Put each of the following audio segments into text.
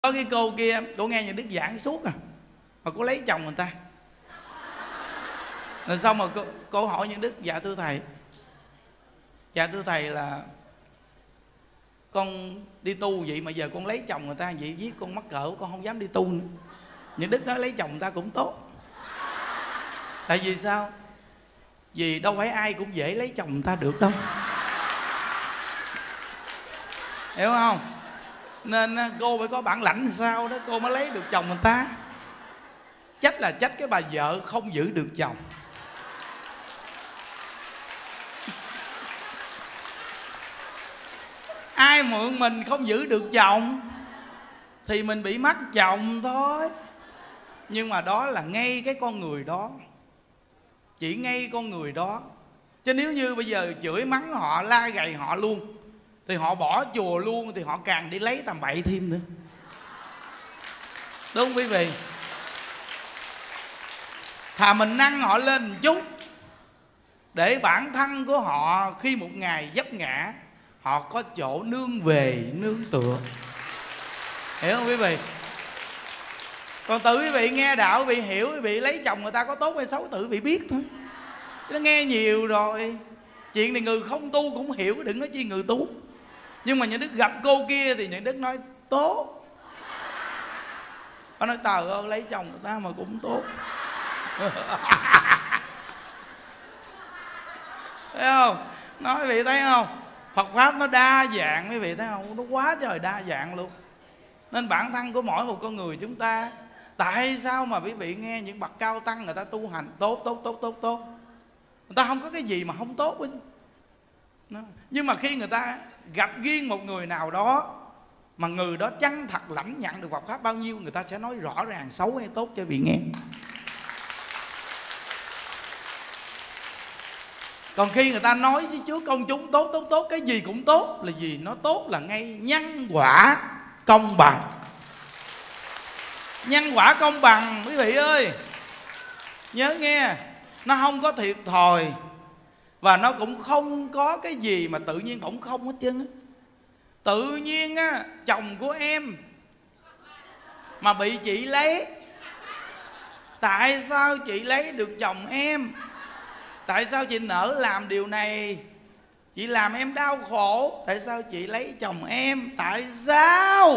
Có cái cô kia, cô nghe nhà Đức giảng suốt à, mà cô lấy chồng người ta. Rồi xong rồi cô hỏi nhà Đức: dạ thưa thầy, dạ thưa thầy là con đi tu vậy mà giờ con lấy chồng người ta vậy, giết con mắc cỡ, con không dám đi tu nữa. Nhà Đức nói lấy chồng người ta cũng tốt. Tại vì sao? Vì đâu phải ai cũng dễ lấy chồng người ta được đâu, hiểu không? Nên cô phải có bản lãnh sao đó cô mới lấy được chồng người ta. Trách là trách cái bà vợ không giữ được chồng. Ai mượn mình không giữ được chồng thì mình bị mắc chồng thôi. Nhưng mà đó là ngay cái con người đó, chỉ ngay con người đó. Chứ nếu như bây giờ chửi mắng họ, la gầy họ luôn thì họ bỏ chùa luôn, thì họ càng đi lấy tầm bậy thêm nữa. Đúng không quý vị? Thà mình nâng họ lên một chút để bản thân của họ khi một ngày vấp ngã họ có chỗ nương về nương tựa, hiểu không quý vị? Còn tự quý vị nghe đạo, quý vị hiểu, quý vị lấy chồng người ta có tốt hay xấu tự quý vị biết thôi. Nó nghe nhiều rồi. Chuyện này người không tu cũng hiểu, đừng nói chi người tu. Nhưng mà nhà Đức gặp cô kia thì nhà Đức nói tốt. Nó nói trời ơi, lấy chồng người ta mà cũng tốt. Thấy không? Nói quý vị thấy không? Phật Pháp nó đa dạng, quý vị thấy không? Nó quá trời đa dạng luôn. Nên bản thân của mỗi một con người chúng ta, tại sao mà quý vị nghe những bậc cao tăng người ta tu hành tốt. Người ta không có cái gì mà không tốt ấy. Nhưng mà khi người ta gặp riêng một người nào đó mà người đó chân thật lãnh nhận được Phật Pháp bao nhiêu, người ta sẽ nói rõ ràng xấu hay tốt cho quý vị nghe. Còn khi người ta nói với trước công chúng tốt, cái gì cũng tốt là gì? Nó tốt là ngay nhân quả công bằng. Nhân quả công bằng quý vị ơi, nhớ nghe. Nó không có thiệt thòi, và nó cũng không có cái gì mà tự nhiên bỗng không hết trơn á. Tự nhiên á, chồng của em mà bị chị lấy. Tại sao chị lấy được chồng em? Tại sao chị nỡ làm điều này? Chị làm em đau khổ. Tại sao chị lấy chồng em? Tại sao?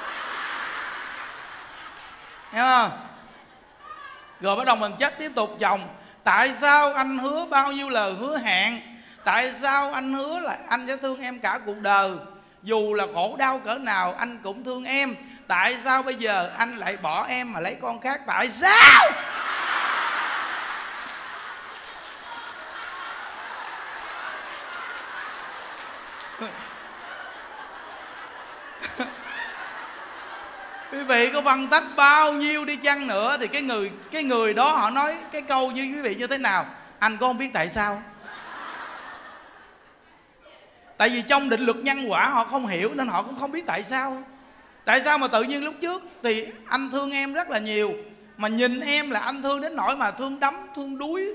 Hiểu không? Rồi bắt đầu mình chết tiếp tục chồng. Tại sao anh hứa bao nhiêu lời hứa hẹn? Tại sao anh hứa là anh sẽ thương em cả cuộc đời, dù là khổ đau cỡ nào anh cũng thương em? Tại sao bây giờ anh lại bỏ em mà lấy con khác? Tại sao? Quý vị có phân tích bao nhiêu đi chăng nữa thì cái người đó họ nói cái câu như quý vị như thế nào, anh có không biết tại sao? Tại vì trong định luật nhân quả họ không hiểu nên họ cũng không biết tại sao. Tại sao mà tự nhiên lúc trước thì anh thương em rất là nhiều, mà nhìn em là anh thương đến nỗi mà thương đắm, thương đuối,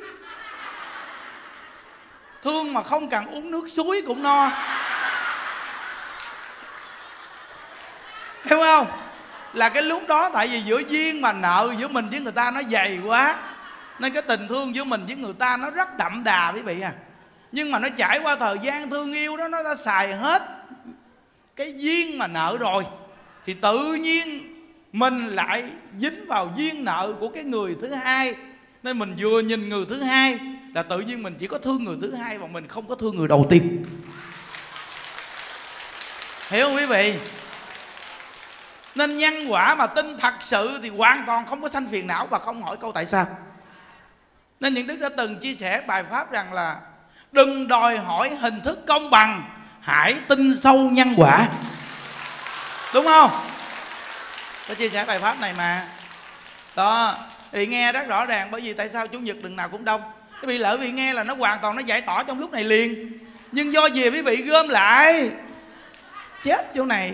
thương mà không cần uống nước suối cũng no. Hiểu không? Là cái lúc đó tại vì giữa duyên mà nợ giữa mình với người ta nó dày quá, nên cái tình thương giữa mình với người ta nó rất đậm đà quý vị à. Nhưng mà nó trải qua thời gian thương yêu đó, nó đã xài hết cái duyên mà nợ rồi, thì tự nhiên mình lại dính vào duyên nợ của cái người thứ hai. Nên mình vừa nhìn người thứ hai là tự nhiên mình chỉ có thương người thứ hai, và mình không có thương người đầu tiên. Hiểu không quý vị? Nên nhân quả mà tin thật sự thì hoàn toàn không có sanh phiền não và không hỏi câu tại sao. Nên những Đức đã từng chia sẻ bài pháp rằng là đừng đòi hỏi hình thức công bằng, hãy tin sâu nhân quả. Đúng không? Tôi chia sẻ bài pháp này mà. Đó, thì nghe rất rõ ràng. Bởi vì tại sao Chủ nhật đường nào cũng đông? Quý vị lỡ vì nghe là nó hoàn toàn nó giải tỏa trong lúc này liền. Nhưng do gì quý vị gom lại chết chỗ này.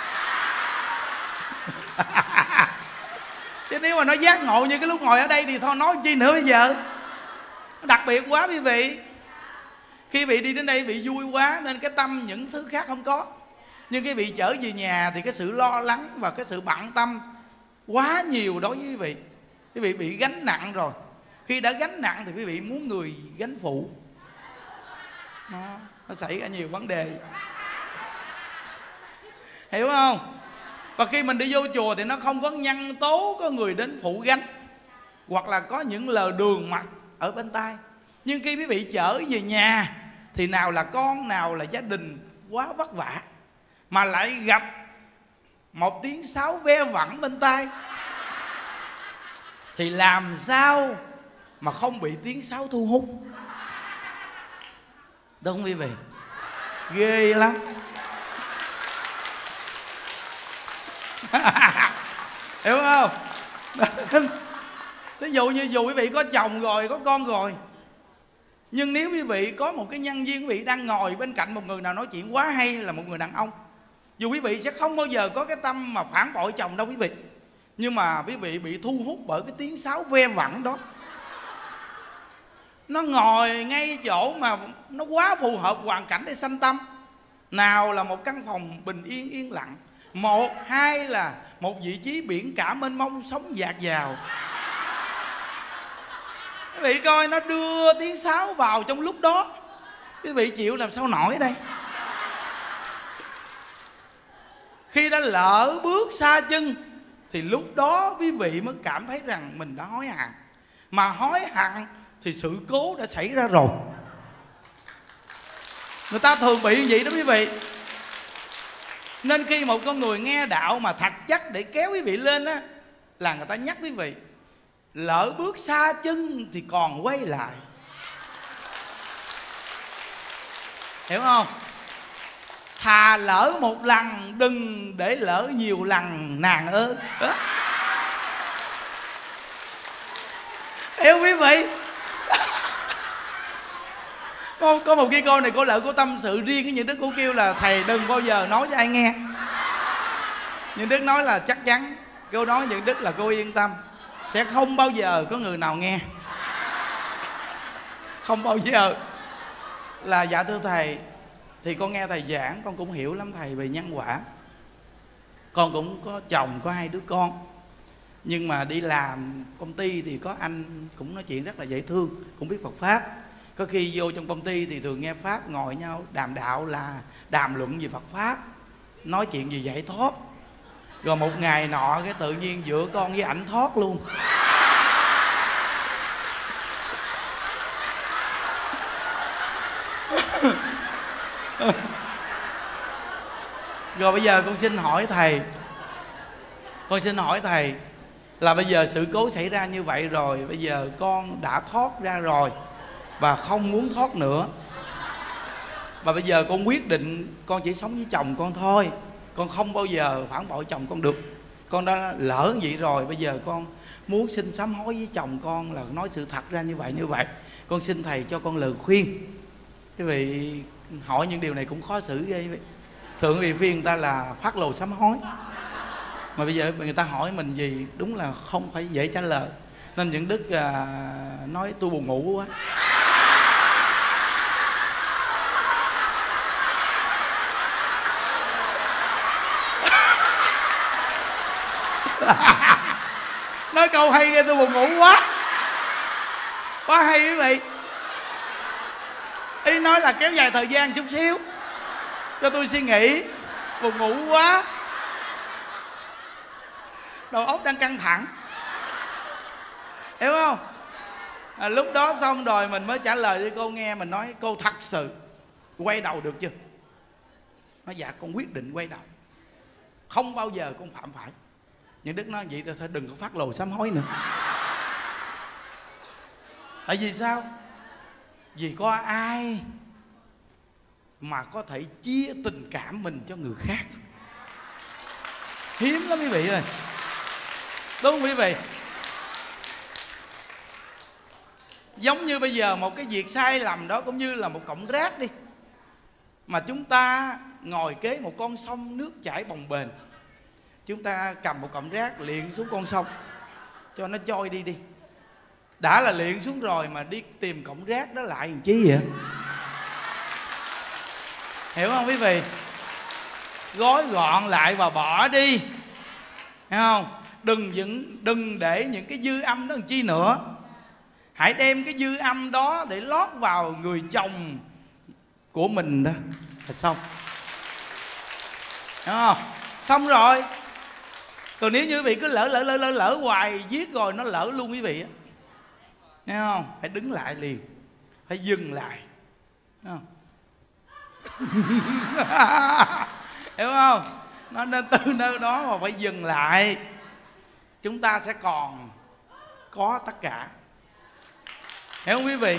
Chứ nếu mà nó giác ngộ như cái lúc ngồi ở đây thì thôi nói chi nữa bây giờ. Đặc biệt quá quý vị. Khi vị đi đến đây bị vui quá nên cái tâm những thứ khác không có. Nhưng quý vị trở về nhà thì cái sự lo lắng và cái sự bận tâm quá nhiều đối với quý vị. Quý vị bị gánh nặng rồi. Khi đã gánh nặng thì quý vị muốn người gánh phụ. Nó xảy ra nhiều vấn đề, hiểu không? Và khi mình đi vô chùa thì nó không có nhân tố có người đến phụ gánh, hoặc là có những lời đường mật ở bên tai. Nhưng khi quý vị trở về nhà thì nào là con, nào là gia đình quá vất vả, mà lại gặp một tiếng sáo ve vẳng bên tai, thì làm sao mà không bị tiếng sáo thu hút? Đúng không quý vị? Ghê lắm. Hiểu không? Ví dụ như dù quý vị có chồng rồi, có con rồi, nhưng nếu quý vị có một cái nhân viên, quý vị đang ngồi bên cạnh một người nào nói chuyện quá hay, là một người đàn ông, dù quý vị sẽ không bao giờ có cái tâm mà phản bội chồng đâu quý vị, nhưng mà quý vị bị thu hút bởi cái tiếng sáo ve vẳng đó. Nó ngồi ngay chỗ mà nó quá phù hợp hoàn cảnh để sanh tâm. Nào là một căn phòng bình yên yên lặng, một, hai là một vị trí biển cả mênh mông sóng dạt dào. Quý vị coi nó đưa tiếng sáo vào trong lúc đó, quý vị chịu làm sao nổi đây? Khi đã lỡ bước xa chân thì lúc đó quý vị mới cảm thấy rằng mình đã hối hận. Mà hối hận thì sự cố đã xảy ra rồi. Người ta thường bị vậy đó quý vị. Nên khi một con người nghe đạo mà thật chắc để kéo quý vị lên á, là người ta nhắc quý vị, lỡ bước xa chân thì còn quay lại. Hiểu không? Thà lỡ một lần, đừng để lỡ nhiều lần nàng ơi. Hiểu quý vị? Có một cái cô này, cô lỡ cô tâm sự riêng với những Đức. Cô kêu là thầy đừng bao giờ nói cho ai nghe. Những Đức nói là chắc chắn. Cô nói những Đức là cô yên tâm, sẽ không bao giờ có người nào nghe. Không bao giờ. Là dạ thưa thầy, thì con nghe thầy giảng, con cũng hiểu lắm thầy về nhân quả. Con cũng có chồng, có 2 đứa con. Nhưng mà đi làm công ty thì có anh cũng nói chuyện rất là dễ thương, cũng biết Phật Pháp. Có khi vô trong công ty thì thường nghe Pháp, ngồi nhau đàm đạo là đàm luận về Phật Pháp, nói chuyện về giải thoát. Rồi một ngày nọ cái tự nhiên giữa con với ảnh thoát luôn. Rồi bây giờ con xin hỏi thầy, là bây giờ sự cố xảy ra như vậy rồi, bây giờ con đã thoát ra rồi và không muốn thoát nữa, và bây giờ con quyết định con chỉ sống với chồng con thôi, con không bao giờ phản bội chồng con được. Con đã lỡ vậy rồi, bây giờ con muốn xin sám hối với chồng con là nói sự thật ra như vậy. Con xin thầy cho con lời khuyên. Quý vị hỏi những điều này cũng khó xử ghê. Thường quý vị khuyên người ta là phát lồ sám hối, mà bây giờ người ta hỏi mình gì đúng là không phải dễ trả lời. Nên những Đức nói tôi buồn ngủ quá. Nói câu hay nghe, tôi buồn ngủ quá. Quá hay quý vị. Ý nói là kéo dài thời gian chút xíu cho tôi suy nghĩ. Buồn ngủ quá, đầu óc đang căng thẳng, hiểu không? Lúc đó xong rồi mình mới trả lời cho cô nghe. Mình nói cô thật sự quay đầu được chưa? Nói dạ con quyết định quay đầu, không bao giờ con phạm phải. Nhưng Đức nói vậy thôi đừng có phát lồ sám hối nữa. Tại vì sao? Vì có ai mà có thể chia tình cảm mình cho người khác? Hiếm lắm quý vị ơi. Đúng không quý vị? Giống như bây giờ một cái việc sai lầm đó cũng như là một cọng rác đi, mà chúng ta ngồi kế một con sông nước chảy bồng bềnh, chúng ta cầm một cọng rác liệng xuống con sông cho nó trôi đi. Đã là liệng xuống rồi mà đi tìm cọng rác đó lại làm chi vậy? Hiểu không quý vị? gói gọn lại và bỏ đi, thấy không? Đừng để những cái dư âm đó làm chi nữa. Hãy đem cái dư âm đó để lót vào người chồng của mình đó là xong, đúng không? Xong rồi. Còn nếu như quý vị cứ lỡ hoài, viết rồi nó lỡ luôn quý vị á, thấy không? Phải đứng lại liền, phải dừng lại, thấy không? Hiểu không? Nó nên từ nơi đó mà phải dừng lại, chúng ta sẽ còn có tất cả. Hiểu không quý vị?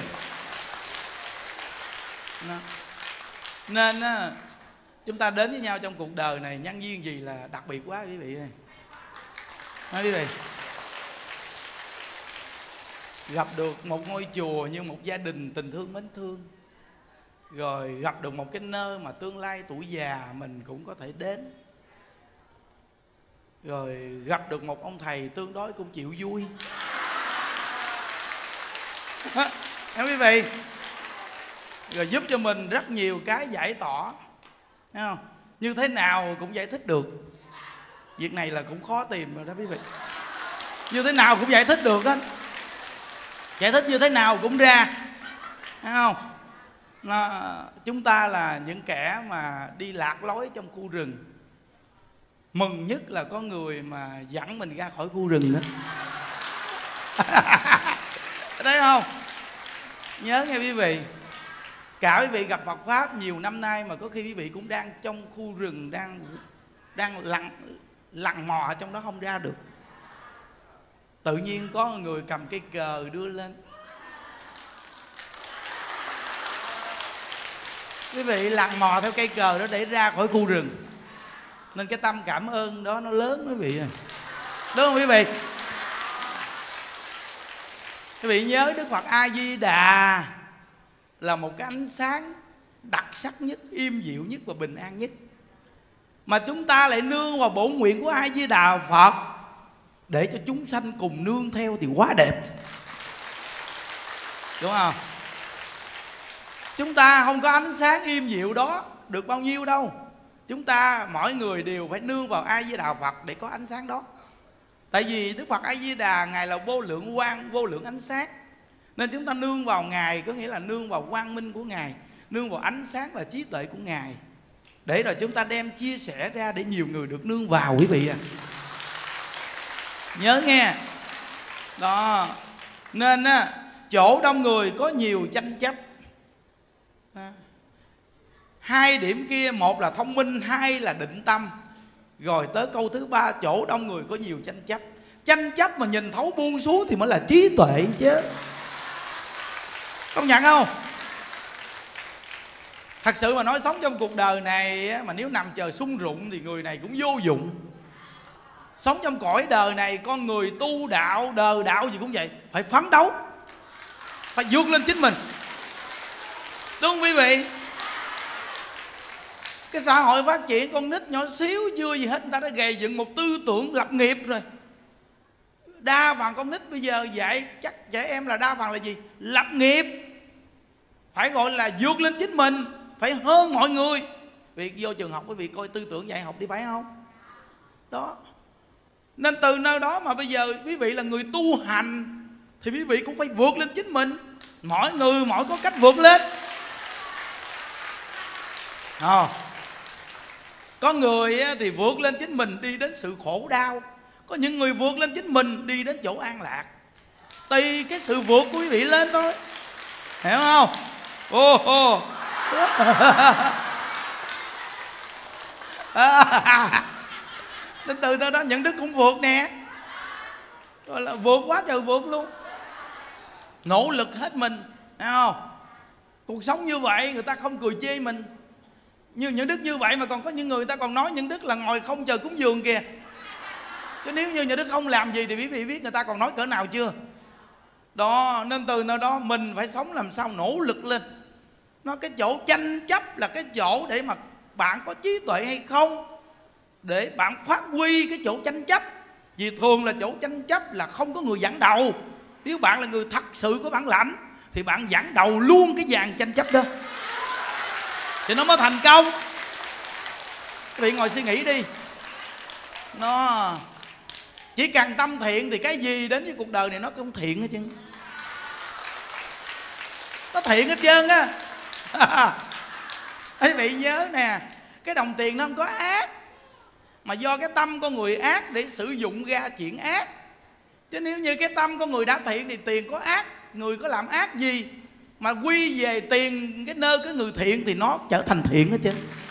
Nên chúng ta đến với nhau trong cuộc đời này, nhân duyên gì là đặc biệt quá quý vị ơi. Nói quý vị, gặp được một ngôi chùa như một gia đình tình thương mến thương, rồi gặp được một cái nơi mà tương lai tuổi già mình cũng có thể đến, rồi gặp được một ông thầy tương đối cũng chịu vui. Em quý vị, rồi giúp cho mình rất nhiều cái giải tỏa, thấy không? Như thế nào cũng giải thích được. Việc này là cũng khó tìm rồi đó quý vị. Như thế nào cũng giải thích được á, giải thích như thế nào cũng ra, thấy không? Chúng ta là những kẻ mà đi lạc lối trong khu rừng. Mừng nhất là có người mà dẫn mình ra khỏi khu rừng đó. Thấy không? Nhớ nghe quý vị, cả quý vị gặp Phật Pháp nhiều năm nay mà có khi quý vị cũng đang trong khu rừng, đang lặn mò ở trong đó không ra được. Tự nhiên có người cầm cây cờ đưa lên, quý vị lặn mò theo cây cờ đó để ra khỏi khu rừng. Nên cái tâm cảm ơn đó nó lớn quý vị ơi, đúng không quý vị? Quý vị nhớ Đức Phật A Di Đà là một cái ánh sáng đặc sắc nhất, im dịu nhất và bình an nhất, mà chúng ta lại nương vào bổn nguyện của A Di Đà Phật để cho chúng sanh cùng nương theo thì quá đẹp, đúng không? Chúng ta không có ánh sáng im dịu đó được bao nhiêu đâu. Chúng ta mỗi người đều phải nương vào A Di Đà Phật để có ánh sáng đó. Tại vì Đức Phật A Di Đà Ngài là vô lượng quang, vô lượng ánh sáng, nên chúng ta nương vào Ngài, có nghĩa là nương vào quang minh của Ngài, nương vào ánh sáng và trí tuệ của Ngài, để rồi chúng ta đem chia sẻ ra để nhiều người được nương vào quý vị à. Nhớ nghe đó. Nên chỗ đông người có nhiều tranh chấp. Hai điểm kia, một là thông minh, hai là định tâm. Rồi tới câu thứ ba, chỗ đông người có nhiều tranh chấp. Tranh chấp mà nhìn thấu buông xuống thì mới là trí tuệ chứ, công nhận không? Thật sự mà nói, sống trong cuộc đời này mà nếu nằm chờ sung rụng thì người này cũng vô dụng. Sống trong cõi đời này, con người tu đạo, đời đạo gì cũng vậy, phải phấn đấu, phải vươn lên chính mình, đúng không quý vị? Cái xã hội phát triển, con nít nhỏ xíu chưa gì hết, người ta đã gầy dựng một tư tưởng lập nghiệp rồi. Đa phần con nít bây giờ dạy chắc trẻ em là đa phần là gì? Lập nghiệp, phải gọi là vượt lên chính mình, phải hơn mọi người. Việc vô trường học quý vị coi tư tưởng dạy học đi, phải không? Đó. Nên từ nơi đó mà bây giờ quý vị là người tu hành thì quý vị cũng phải vượt lên chính mình. Mỗi người mỗi có cách vượt lên. Có người thì vượt lên chính mình đi đến sự khổ đau, có những người vượt lên chính mình đi đến chỗ an lạc. Tùy cái sự vượt của quý vị lên thôi, hiểu không? Nên từ đó nhận đức cũng vượt nè, gọi là vượt quá trời vượt luôn, nỗ lực hết mình, thấy không? Cuộc sống như vậy người ta không cười chê mình. Như những đức như vậy mà còn có những người ta còn nói những đức là ngồi không chờ cúng dường kìa. Chứ nếu như những đức không làm gì thì quý vị biết người ta còn nói cỡ nào chưa? Đó, nên từ nơi đó mình phải sống làm sao nỗ lực lên. Nó cái chỗ tranh chấp là cái chỗ để mà bạn có trí tuệ hay không, để bạn phát huy cái chỗ tranh chấp. Vì thường là chỗ tranh chấp là không có người dẫn đầu. Nếu bạn là người thật sự có bản lãnh thì bạn dẫn đầu luôn cái dàn tranh chấp đó thì nó mới thành công. Quý vị ngồi suy nghĩ đi. Nó chỉ cần tâm thiện thì cái gì đến với cuộc đời này nó cũng thiện hết trơn. Nó thiện hết trơn á. Quý vị nhớ nè, cái đồng tiền nó không có ác, mà do cái tâm con người ác để sử dụng ra chuyện ác. Chứ nếu như cái tâm con người đã thiện thì tiền có ác, người có làm ác gì mà quy về tiền cái nơi cái người thiện thì nó trở thành thiện hết trơn.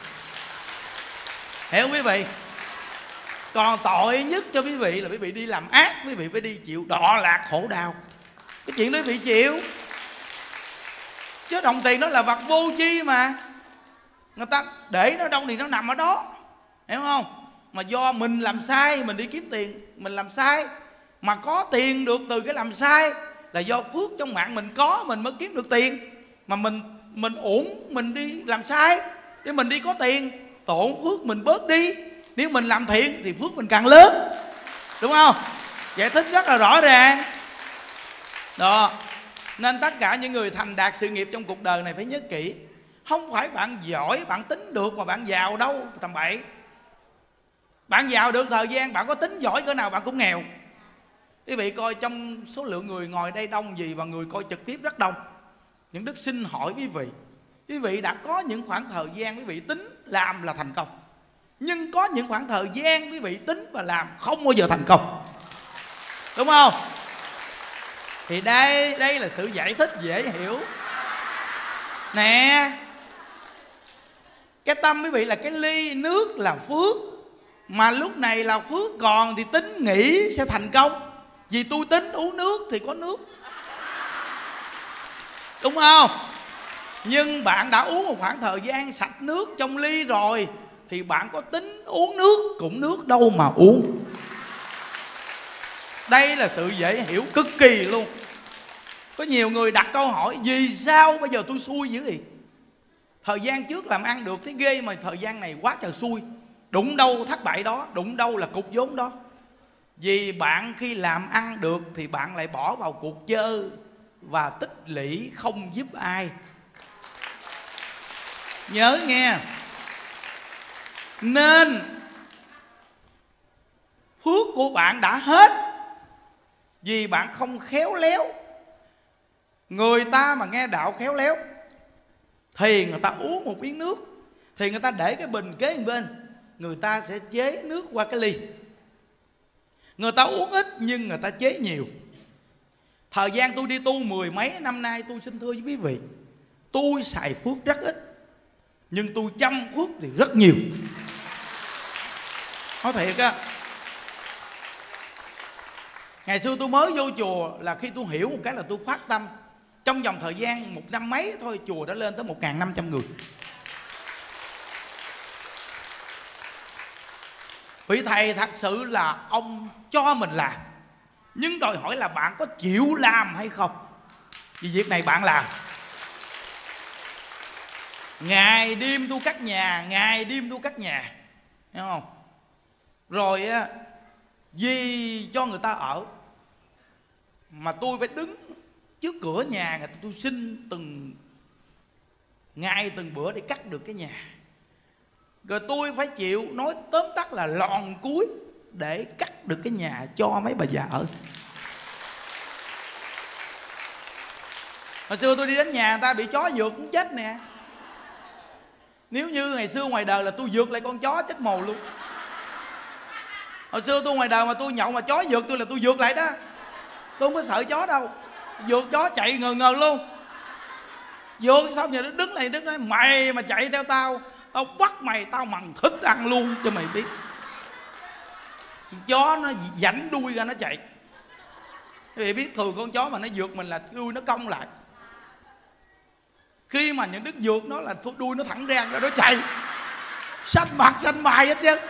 Hiểu không quý vị? Còn tội nhất cho quý vị là quý vị đi làm ác, quý vị phải đi chịu đọa lạc khổ đau. Cái chuyện đó quý vị chịu. Chứ đồng tiền đó là vật vô tri mà. Người ta để nó đâu thì nó nằm ở đó. Hiểu không? Mà do mình làm sai, mình đi kiếm tiền, mình làm sai mà có tiền được từ cái làm sai, là do phước trong mạng mình có, mình mới kiếm được tiền. Mà mình uổng, mình đi làm sai để mình đi có tiền, tổn phước mình bớt đi. Nếu mình làm thiện thì phước mình càng lớn. Đúng không? Giải thích rất là rõ ràng đó. Nên tất cả những người thành đạt sự nghiệp trong cuộc đời này phải nhớ kỹ. Không phải bạn giỏi, bạn tính được mà bạn giàu đâu, tầm bậy. Bạn giàu được thời gian, bạn có tính giỏi cỡ nào bạn cũng nghèo. Quý vị coi trong số lượng người ngồi đây đông gì và người coi trực tiếp rất đông. Những Đức xin hỏi quý vị đã có những khoảng thời gian quý vị tính làm là thành công, nhưng có những khoảng thời gian quý vị tính và làm không bao giờ thành công. Đúng không? Thì đây là sự giải thích dễ hiểu nè. Cái tâm quý vị là cái ly nước là phước, mà lúc này là phước còn thì tính nghĩ sẽ thành công. Vì tôi tính uống nước thì có nước, đúng không? Nhưng bạn đã uống một khoảng thời gian sạch nước trong ly rồi thì bạn có tính uống nước cũng nước đâu mà uống. Đây là sự dễ hiểu cực kỳ luôn. Có nhiều người đặt câu hỏi vì sao bây giờ tôi xui dữ vậy? Thời gian trước làm ăn được thấy ghê, mà thời gian này quá trời xui. Đụng đâu thất bại đó, đụng đâu là cục vốn đó. Vì bạn khi làm ăn được thì bạn lại bỏ vào cuộc chơi và tích lũy không giúp ai. Nhớ nghe. Nên phước của bạn đã hết vì bạn không khéo léo. Người ta mà nghe đạo khéo léo thì người ta uống một miếng nước thì người ta để cái bình kế bên, người ta sẽ chế nước qua cái ly. Người ta uống ít nhưng người ta chế nhiều. Thời gian tôi đi tu 10 mấy năm nay, tôi xin thưa với quý vị, tôi xài phước rất ít nhưng tôi chăm phước thì rất nhiều. Nói thiệt á. Ngày xưa tôi mới vô chùa là khi tôi hiểu một cái là tôi phát tâm. Trong vòng thời gian 1 năm mấy thôi, chùa đã lên tới 1.500 người. Vị thầy thật sự là ông cho mình làm, nhưng đòi hỏi là bạn có chịu làm hay không. Vì việc này bạn làm. Ngày đêm tôi cắt nhà, ngày đêm tôi cắt nhà, hiểu không? Rồi á, vì cho người ta ở mà tôi phải đứng trước cửa nhà người ta, tôi xin từng ngày từng bữa để cắt được cái nhà. Rồi tôi phải chịu, nói tóm tắt là lòn cuối để cắt được cái nhà cho mấy bà già ở. Hồi xưa tôi đi đến nhà người ta bị chó vượt cũng chết nè. Nếu như ngày xưa ngoài đời là tôi vượt lại con chó chết mồ luôn. Hồi xưa tôi ngoài đời mà tôi nhậu mà chó vượt tôi là tôi vượt lại đó. Tôi không có sợ chó đâu. Vượt chó chạy ngờ ngờ luôn. Vượt xong rồi nó đứng lại, đứng nói mày mà chạy theo tao, tao bắt mày, tao mằng thịt ăn luôn cho mày biết. Chó nó dảnh đuôi ra nó chạy. Quý vị biết thường con chó mà nó vượt mình là đuôi nó cong lại. Khi mà những đứa vượt nó là đuôi nó thẳng ra nó chạy, xanh mặt xanh mày hết chứ.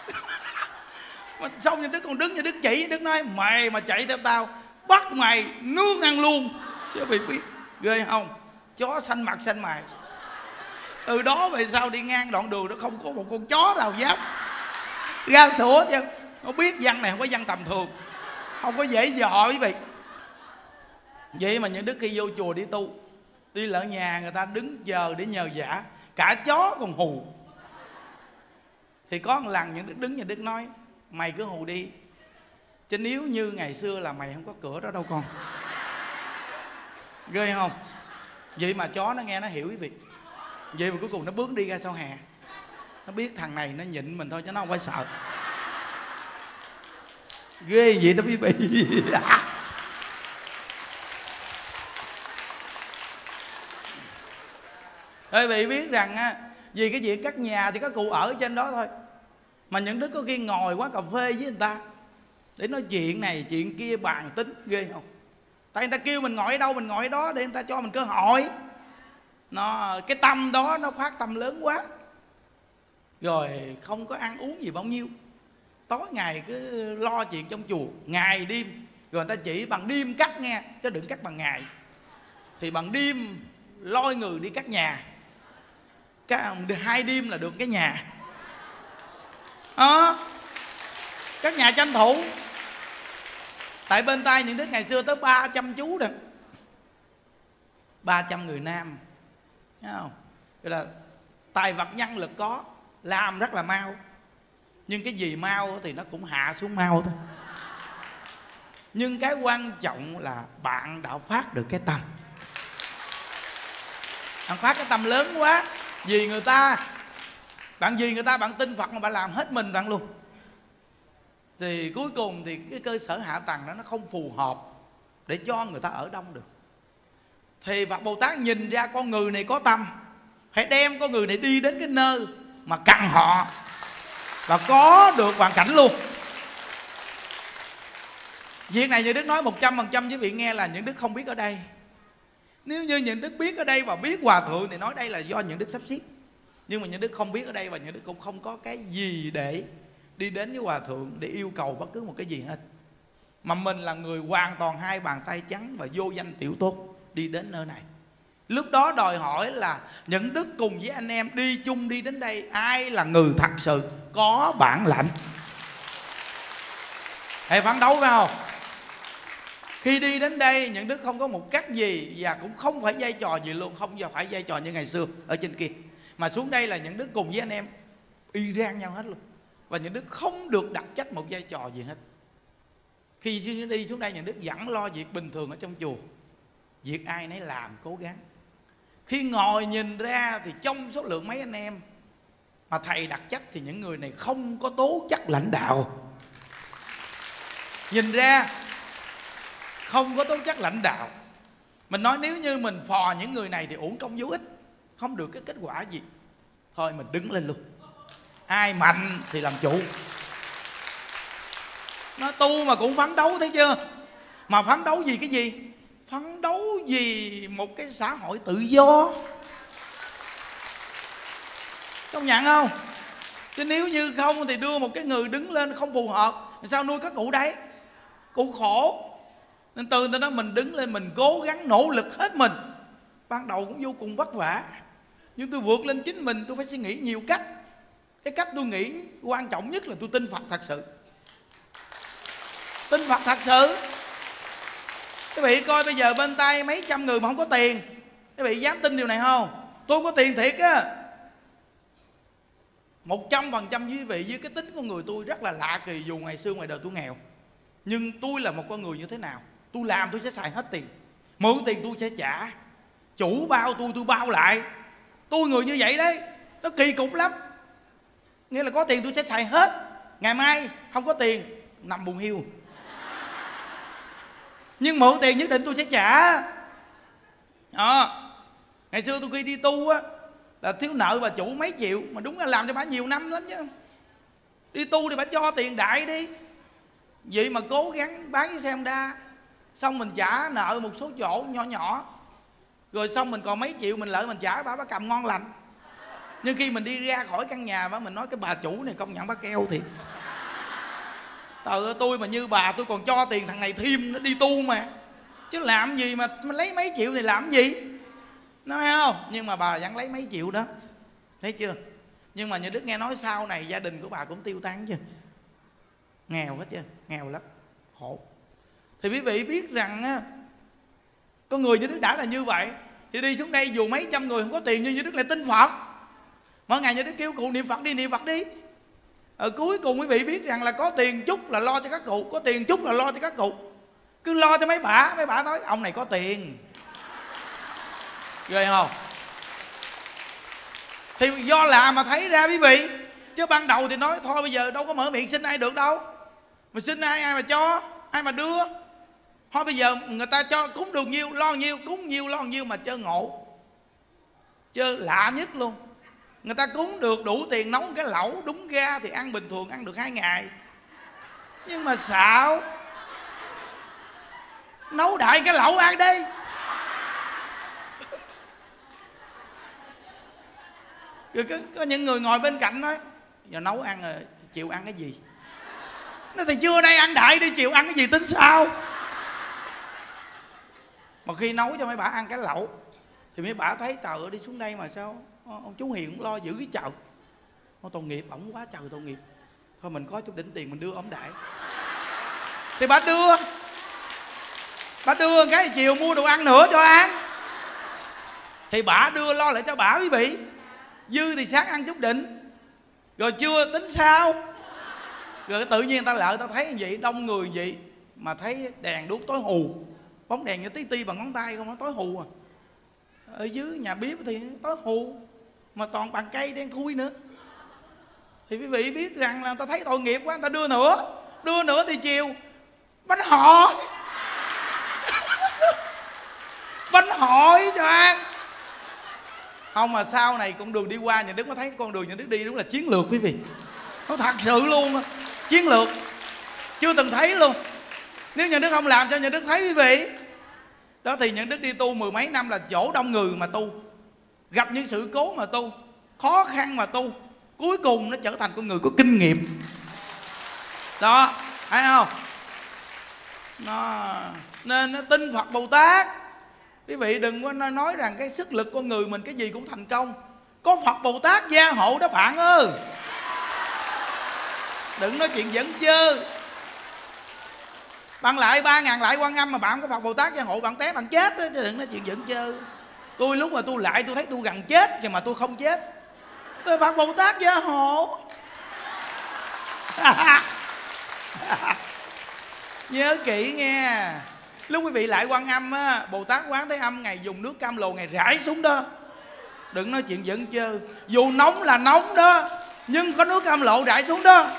Xong những đứa còn đứng, những đứa chỉ, đứa nói mày mà chạy theo tao bắt mày nướng ăn luôn. Chứ bị biết ghê không? Chó xanh mặt xanh mày. Từ đó về sau đi ngang đoạn đường nó không có một con chó nào dám ra sủa chứ. Nó biết văn này không có văn tầm thường, không có dễ dò quý vị. Vậy mà những đứa khi vô chùa đi tu, đi lỡ nhà người ta đứng chờ để nhờ vả, cả chó còn hù. Thì có một lần những Đức đứng nhà Đức nói: mày cứ hù đi, chứ nếu như ngày xưa là mày không có cửa đó đâu con. Ghê không? Vậy mà chó nó nghe nó hiểu quý vị. Vậy mà cuối cùng nó bước đi ra sau hè. Nó biết thằng này nó nhịn mình thôi chứ nó không phải sợ. Ghê vậy đó quý vị. Quý vị biết rằng á, vì cái chuyện cắt nhà thì có cụ ở trên đó thôi, mà những đứa có khi ngồi quán cà phê với người ta để nói chuyện này chuyện kia, bàn tính. Ghê không? Tại người ta kêu mình ngồi ở đâu mình ngồi ở đó để người ta cho mình cơ hội. Cái tâm đó nó phát tâm lớn quá, rồi không có ăn uống gì bao nhiêu, tối ngày cứ lo chuyện trong chùa ngày đêm. Rồi người ta chỉ bằng đêm cắt nghe, chứ đừng cắt bằng ngày. Thì bằng đêm lôi người đi cắt nhà, 2 đêm là được cái nhà. Các nhà tranh thủ. Tại bên Tây những đứa ngày xưa tới 300 chú rồi, 300 người nam, thấy không? Vậy là tài vật nhân lực có, làm rất là mau. Nhưng cái gì mau thì nó cũng hạ xuống mau thôi. Nhưng cái quan trọng là bạn đã phát được cái tâm. Bạn phát cái tâm lớn quá. Vì người ta, bạn tin Phật mà bạn làm hết mình bạn luôn. Thì cuối cùng thì cái cơ sở hạ tầng đó nó không phù hợp để cho người ta ở đông được. Thì Phật Bồ Tát nhìn ra con người này có tâm, hãy đem con người này đi đến cái nơi mà cần họ và có được hoàn cảnh luôn. Việc này Những Đức nói 100% với vị nghe là Những Đức không biết ở đây. Nếu như Những Đức biết ở đây và biết Hòa Thượng thì nói đây là do Những Đức sắp xếp. Nhưng mà Những Đức không biết ở đây và Những Đức cũng không có cái gì để đi đến với Hòa Thượng để yêu cầu bất cứ một cái gì hết. Mà mình là người hoàn toàn 2 bàn tay trắng và vô danh tiểu tốt đi đến nơi này. Lúc đó đòi hỏi là Những Đức cùng với anh em đi chung đi đến đây, ai là người thật sự có bản lãnh. Hãy phấn đấu phải không? Khi đi đến đây Những Đức không có một cách gì và cũng không phải vai trò gì luôn, không phải vai trò như ngày xưa ở trên kia. Mà xuống đây là Những Đức cùng với anh em y rang nhau hết luôn. Và Những Đức không được đặt trách một vai trò gì hết. Khi đi xuống đây Những Đức vẫn lo việc bình thường ở trong chùa, việc ai nấy làm cố gắng. Khi ngồi nhìn ra thì trong số lượng mấy anh em mà thầy đặt trách thì những người này không có tố chất lãnh đạo. Nhìn ra không có tố chất lãnh đạo. Mình nói nếu như mình phò những người này thì uổng công vô ích, không được cái kết quả gì. Thôi mình đứng lên luôn. Ai mạnh thì làm chủ. Nó tu mà cũng phấn đấu, thấy chưa? Mà phấn đấu vì cái gì? Phấn đấu vì một cái xã hội tự do. Công nhận không? Chứ nếu như không thì đưa một cái người đứng lên không phù hợp, sao nuôi các cụ đấy? Cụ khổ. Nên từ đó mình đứng lên, mình cố gắng nỗ lực hết mình. Ban đầu cũng vô cùng vất vả, nhưng tôi vượt lên chính mình. Tôi phải suy nghĩ nhiều cách. Cái cách tôi nghĩ quan trọng nhất là tôi tin Phật thật sự. Tin Phật thật sự. Quý vị coi bây giờ bên tay mấy trăm người mà không có tiền, quý vị dám tin điều này không? Tôi không có tiền thiệt á. 100% quý vị, với cái tính con người tôi rất là lạ kỳ. Dù ngày xưa ngoài đời tôi nghèo, nhưng tôi là một con người như thế nào? Tôi làm tôi sẽ xài hết tiền. Mượn tiền tôi sẽ trả. Chủ bao tôi bao lại. Tôi người như vậy đấy. Nó kỳ cục lắm. Nghĩa là có tiền tôi sẽ xài hết. Ngày mai không có tiền nằm buồn hiu. Nhưng mượn tiền nhất định tôi sẽ trả. Ngày xưa tôi khi đi tu á là thiếu nợ bà chủ mấy triệu, mà đúng là làm cho bà nhiều năm lắm chứ. Đi tu thì bà cho tiền đại đi. Vậy mà cố gắng bán cái xe Honda, xong mình trả nợ một số chỗ nhỏ nhỏ, rồi xong mình còn mấy triệu mình lợi mình trả bà cầm ngon lành. Nhưng khi mình đi ra khỏi căn nhà bà, mình nói cái bà chủ này công nhận bà keo thiệt. Tôi mà như bà tôi còn cho tiền thằng này thêm nó đi tu mà. Chứ làm gì mà lấy mấy triệu thì làm gì? Nói không? Nhưng mà bà vẫn lấy mấy triệu đó. Thấy chưa? Nhưng mà như Đức nghe nói sau này gia đình của bà cũng tiêu tan chứ. Nghèo hết chứ, nghèo lắm, khổ. Thì quý vị biết rằng á, con người như Đức đã là như vậy. Thì đi xuống đây dù mấy trăm người không có tiền, nhưng như Đức lại tin Phật. Mỗi ngày như Đức kêu cụ niệm Phật đi, niệm Phật đi. Cuối cùng quý vị biết rằng là có tiền chút là lo cho các cụ, có tiền chút là lo cho các cụ, cứ lo cho mấy bà nói ông này có tiền. Ghê không? Thì do làm mà thấy ra quý vị. Chứ ban đầu thì nói thôi bây giờ đâu có mở miệng xin ai được đâu. Mà xin ai mà cho, ai mà đưa. Thôi bây giờ người ta cho cúng được nhiêu lo nhiêu, cúng nhiêu lo nhiêu mà chơi ngộ. Chơi lạ nhất luôn. Người ta cúng được đủ tiền nấu cái lẩu đúng ra thì ăn bình thường ăn được 2 ngày. Nhưng mà xạo nấu đại cái lẩu ăn đi. Rồi có những người ngồi bên cạnh nói giờ nấu ăn rồi chiều ăn cái gì. Nói thì trưa nay ăn đại đi, chiều ăn cái gì tính sao. Mà khi nấu cho mấy bà ăn cái lẩu thì mấy bà thấy trời ơi đi xuống đây mà sao ông chú Hiền cũng lo giữ cái chợ. Tội nghiệp ổng quá trời tội nghiệp. Thôi mình có chút đỉnh tiền mình đưa ổng đại. Thì bà đưa cái chiều mua đồ ăn nữa cho ăn. Thì bà đưa lo lại cho bà quý vị. Dư thì sáng ăn chút đỉnh. Rồi trưa tính sao. Rồi tự nhiên ta lỡ ta thấy như vậy, đông người vậy mà thấy đèn đuốc tối hù, bóng đèn như tí ti bằng ngón tay không, nó tối hù à. Ở dưới nhà bếp thì tối hù mà toàn bằng cây đen thui nữa. Thì quý vị biết rằng là ta thấy tội nghiệp quá, người ta đưa nữa thì chiều bánh họ bánh hỏi cho ăn. Không mà sau này con đường đi qua nhà Đức có thấy con đường nhà Đức đi đúng là chiến lược quý vị. Nó thật sự luôn, chiến lược chưa từng thấy luôn. Nếu nhà Đức không làm cho nhà Đức thấy quý vị. Đó thì nhà Đức đi tu 10 mấy năm là chỗ đông người mà tu, gặp những sự cố mà tu, khó khăn mà tu, cuối cùng nó trở thành con người có kinh nghiệm. Đó, thấy không? Nên nó tin Phật Bồ Tát. Quý vị đừng có nói rằng cái sức lực con người mình cái gì cũng thành công. Có Phật Bồ Tát gia hộ đó bạn ơi. Đừng nói chuyện giỡn chơ. Bạn lại 3.000 lại Quan Âm mà bạn không có Phật Bồ Tát gia hộ bạn té bạn chết đó, chứ đừng nói chuyện giỡn chơ. Tôi lúc mà tôi lại tôi thấy tôi gần chết nhưng mà tôi không chết. Tôi Phật Bồ Tát gia hộ. Nhớ kỹ nghe. Lúc quý vị lại Quan Âm á, Bồ Tát Quán Thế Âm ngày dùng nước cam lồ ngày rải xuống đó. Đừng nói chuyện giỡn chơ. Dù nóng là nóng đó, nhưng có nước cam lộ rải xuống đó.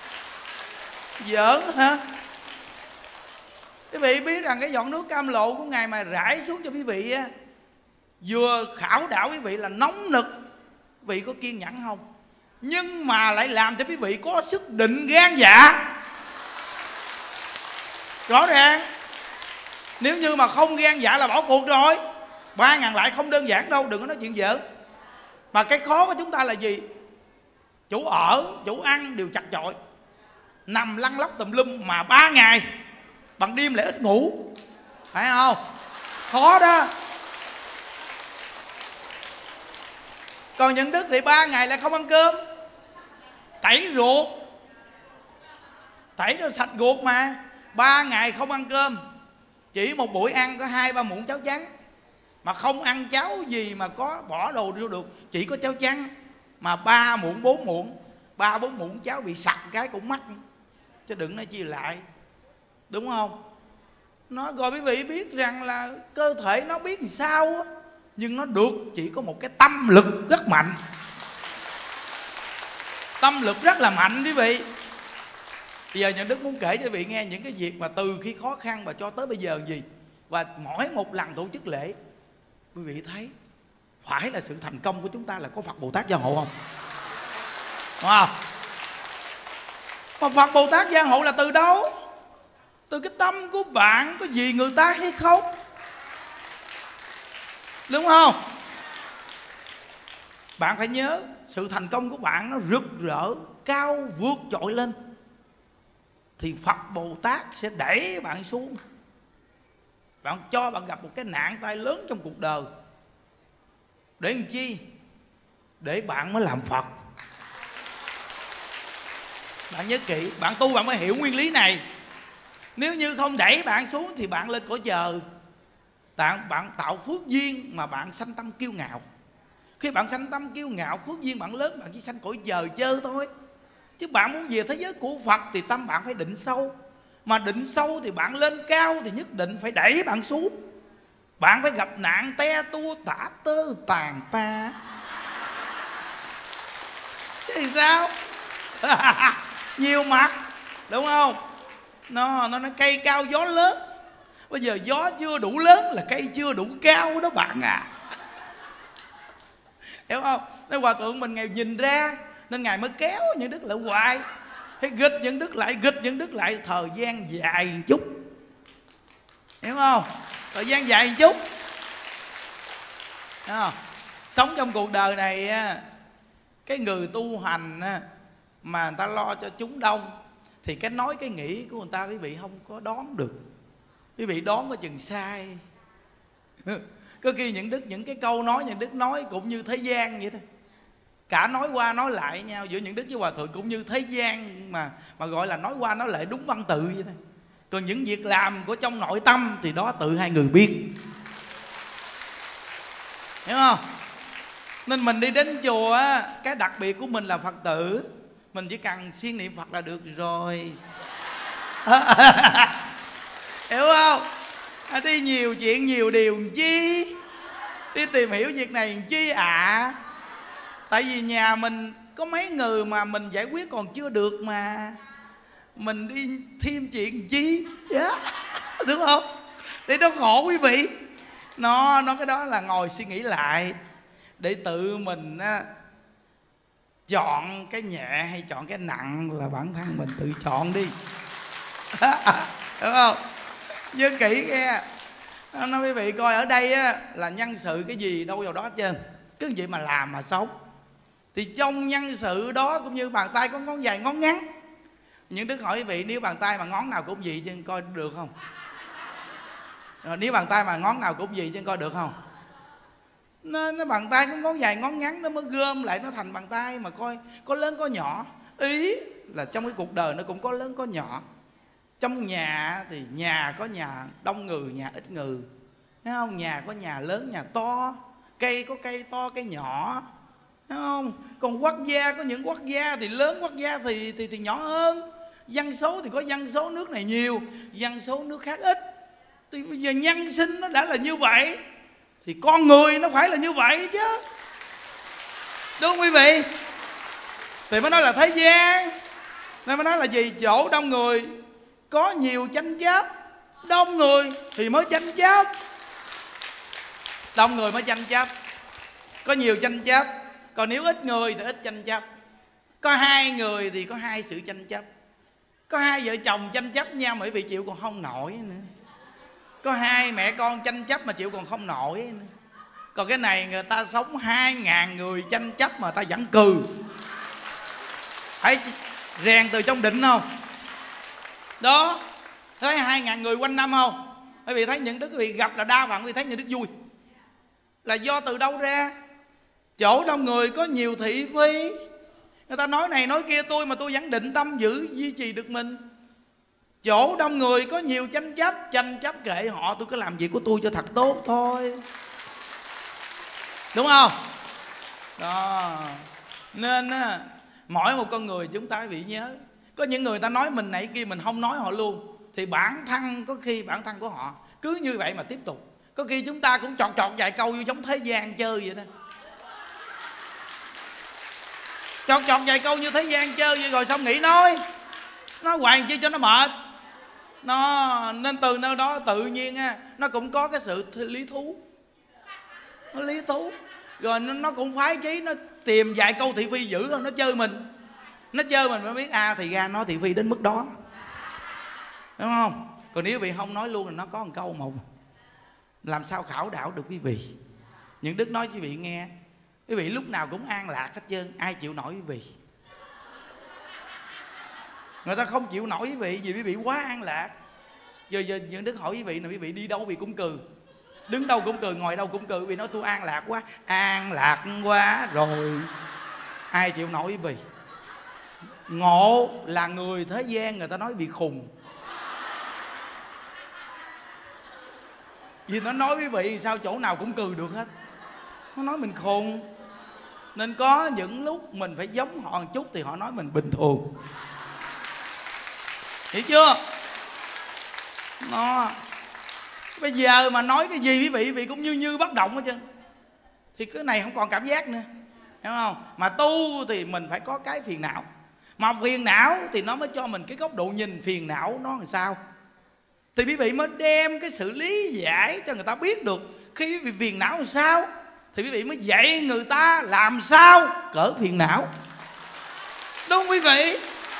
Giỡn hả? Quý vị biết rằng cái giọt nước cam lộ của Ngài mà rải xuống cho quý vị á, vừa khảo đảo quý vị là nóng nực, quý vị có kiên nhẫn không? Nhưng mà lại làm cho quý vị có sức định gan dạ. Rõ ràng. Nếu như mà không gan dạ là bỏ cuộc rồi. 3.000 lại không đơn giản đâu, đừng có nói chuyện giỡn. Mà cái khó của chúng ta là gì? Chỗ ở, chỗ ăn đều chặt chội, nằm lăn lóc tùm lum mà 3 ngày bằng đêm lại ít ngủ, phải không? Khó đó. Còn những Đức thì 3 ngày lại không ăn cơm, tẩy ruột, tẩy cho sạch ruột mà. 3 ngày không ăn cơm, chỉ một buổi ăn có 2-3 muỗng cháo trắng. Mà không ăn cháo gì mà có bỏ đồ vô được, chỉ có cháo trắng. Mà 3 muỗng 4 muỗng, 3-4 muỗng cháo bị sặc cái cũng mắc. Chứ đừng nói chi lại. Đúng không? Nó rồi quý vị biết rằng là cơ thể nó biết làm sao á, nhưng nó được chỉ có một cái tâm lực rất mạnh. Tâm lực rất là mạnh quý vị. Bây giờ nhà Đức muốn kể cho quý vị nghe những cái việc mà từ khi khó khăn và cho tới bây giờ gì. Và mỗi một lần tổ chức lễ, quý vị thấy phải là sự thành công của chúng ta là có Phật Bồ Tát gia hộ không? Đúng không? Mà Phật Bồ Tát gia hộ là từ đâu? Từ cái tâm của bạn có gì người ta hay không? Đúng không? Bạn phải nhớ sự thành công của bạn nó rực rỡ, cao vượt trội lên thì Phật Bồ Tát sẽ đẩy bạn xuống. Bạn cho bạn gặp một cái nạn tai lớn trong cuộc đời. Để làm chi? Để bạn mới làm Phật. Bạn nhớ kỹ, bạn tu bạn mới hiểu nguyên lý này. Nếu như không đẩy bạn xuống thì bạn lên cõi trời. Bạn tạo phước duyên mà bạn sanh tâm kiêu ngạo. Khi bạn sanh tâm kiêu ngạo, phước duyên bạn lớn, bạn chỉ sanh cõi trời chơi thôi. Chứ bạn muốn về thế giới của Phật thì tâm bạn phải định sâu. Mà định sâu thì bạn lên cao thì nhất định phải đẩy bạn xuống. Bạn phải gặp nạn te tua tả tơ tàn ta. Thế thì sao? Nhiều mặt, đúng không? Nó cây cao gió lớn. Bây giờ gió chưa đủ lớn là cây chưa đủ cao đó bạn à. Hiểu không? Nên hòa thượng mình Ngài nhìn ra, nên Ngài mới kéo những đức lại hoài. Phải nghịch những đức lại, nghịch những đức lại. Thời gian dài một chút, hiểu không? Thời gian dài một chút. Sống trong cuộc đời này, cái người tu hành mà người ta lo cho chúng đông thì cái nói cái nghĩ của người ta quý vị không có đoán được. Quý vị đoán có chừng sai. Có khi những cái câu nói những đức nói cũng như thế gian vậy thôi. Cả nói qua nói lại nhau giữa những đức với hòa thượng cũng như thế gian mà gọi là nói qua nói lại đúng văn tự vậy thôi. Còn những việc làm của trong nội tâm thì đó tự hai người biết. Hiểu không? Nên mình đi đến chùa á, cái đặc biệt của mình là Phật tử. Mình chỉ cần siêng niệm Phật là được rồi. Hiểu không? Đi nhiều chuyện nhiều điều làm chi? Đi tìm hiểu việc này làm chi ạ? Tại vì nhà mình có mấy người mà mình giải quyết còn chưa được mà mình đi thêm chuyện làm chi? Đúng không? Để nó khổ quý vị. Nó cái đó là ngồi suy nghĩ lại để tự mình chọn cái nhẹ hay chọn cái nặng là bản thân mình tự chọn đi. Đúng không? Nhớ kỹ nghe. Nói quý vị coi ở đây là nhân sự cái gì đâu vào đó hết trơn. Cứ vậy mà làm mà sống. Thì trong nhân sự đó cũng như bàn tay có ngón dài ngón ngắn. Những đức hỏi quý vị nếu bàn tay mà ngón nào cũng gì chứ coi được không? Nếu bàn tay mà ngón nào cũng gì chứ coi được không? Nó bàn tay có ngón dài ngón ngắn nó mới gom lại nó thành bàn tay mà coi có lớn có nhỏ. Ý là trong cái cuộc đời nó cũng có lớn có nhỏ. Trong nhà thì nhà có nhà đông người, nhà ít người, thấy không? Nhà có nhà lớn, nhà to. Cây có cây to, cây nhỏ, thấy không? Còn quốc gia có những quốc gia thì lớn, quốc gia thì nhỏ hơn. Dân số thì có dân số nước này nhiều, dân số nước khác ít. Thì bây giờ nhân sinh nó đã là như vậy thì con người nó phải là như vậy chứ. Đúng không quý vị? Thì mới nói là thế gian. Nên mới nói là gì? Chỗ đông người có nhiều tranh chấp. Đông người thì mới tranh chấp. Đông người mới tranh chấp. Có nhiều tranh chấp. Còn nếu ít người thì ít tranh chấp. Có hai người thì có hai sự tranh chấp. Có hai vợ chồng tranh chấp nhau mà quý vị chịu còn không nổi nữa. Có hai mẹ con tranh chấp mà chịu còn không nổi nữa. Còn cái này người ta sống 2.000 người tranh chấp mà ta vẫn cười. Phải rèn từ trong định không? Đó. Thấy 2.000 người quanh năm không? Quý vị thấy những đức quý vị gặp là đa phần quý vị thấy những đức vui. Là do từ đâu ra? Chỗ đông người có nhiều thị phi. Người ta nói này nói kia tôi mà tôi vẫn định tâm giữ duy trì được mình. Chỗ đông người có nhiều tranh chấp kệ họ, tôi cứ làm việc của tôi cho thật tốt thôi. Đúng không? Đó. Nên mỗi một con người chúng ta bị nhớ. Có những người ta nói mình này kia mình không nói họ luôn. Thì bản thân có khi bản thân của họ cứ như vậy mà tiếp tục. Có khi chúng ta cũng chọt vài câu như giống thế gian chơi vậy đó. Chọt vài câu như thế gian chơi vậy rồi xong nghỉ nói hoài chi cho nó mệt. Nên từ nơi đó tự nhiên nó cũng có cái sự lý thú. Nó lý thú. Rồi nó cũng phái chí, nó tìm vài câu thị phi dữ hơn, nó chơi mình. Nó chơi mình mới biết thì ra nó thị phi đến mức đó. Đúng không? Còn nếu vị không nói luôn là nó có một câu mà làm sao khảo đạo được quý vị. Những đức nói quý vị nghe, quý vị lúc nào cũng an lạc hết trơn. Ai chịu nổi quý vị? Người ta không chịu nổi quý vị vì quý vị quá an lạc. Giờ những đức hỏi quý vị là quý vị đi đâu quý vị cũng cười, đứng đâu cũng cười, ngồi đâu cũng cười. Quý vị nói tôi an lạc quá. An lạc quá rồi. Ai chịu nổi quý vị? Ngộ là người thế gian người ta nói bị khùng. Vì nó nói quý vị sao chỗ nào cũng cười được hết. Nó nói mình khùng. Nên có những lúc mình phải giống họ một chút thì họ nói mình bình thường. Hiểu chưa? Nó bây giờ mà nói cái gì quý vị cũng như bất động hết trơn, thì cái này không còn cảm giác nữa, hiểu không? Mà tu thì mình phải có cái phiền não, mà phiền não thì nó mới cho mình cái góc độ nhìn phiền não nó làm sao, thì quý vị mới đem cái sự lý giải cho người ta biết được. Khi quý vị phiền não làm sao thì quý vị mới dạy người ta làm sao cỡ phiền não, đúng không quý vị?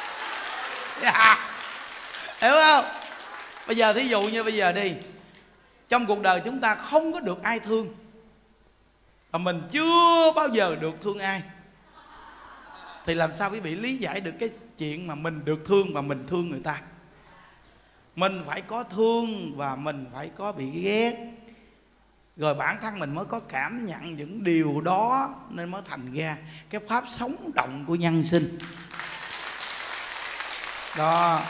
Hiểu không? Bây giờ thí dụ như bây giờ đi, trong cuộc đời chúng ta không có được ai thương, và mình chưa bao giờ được thương ai, thì làm sao quý vị lý giải được cái chuyện mà mình được thương và mình thương người ta? Mình phải có thương và mình phải có bị ghét, rồi bản thân mình mới có cảm nhận những điều đó, nên mới thành ra cái pháp sống động của nhân sinh đó.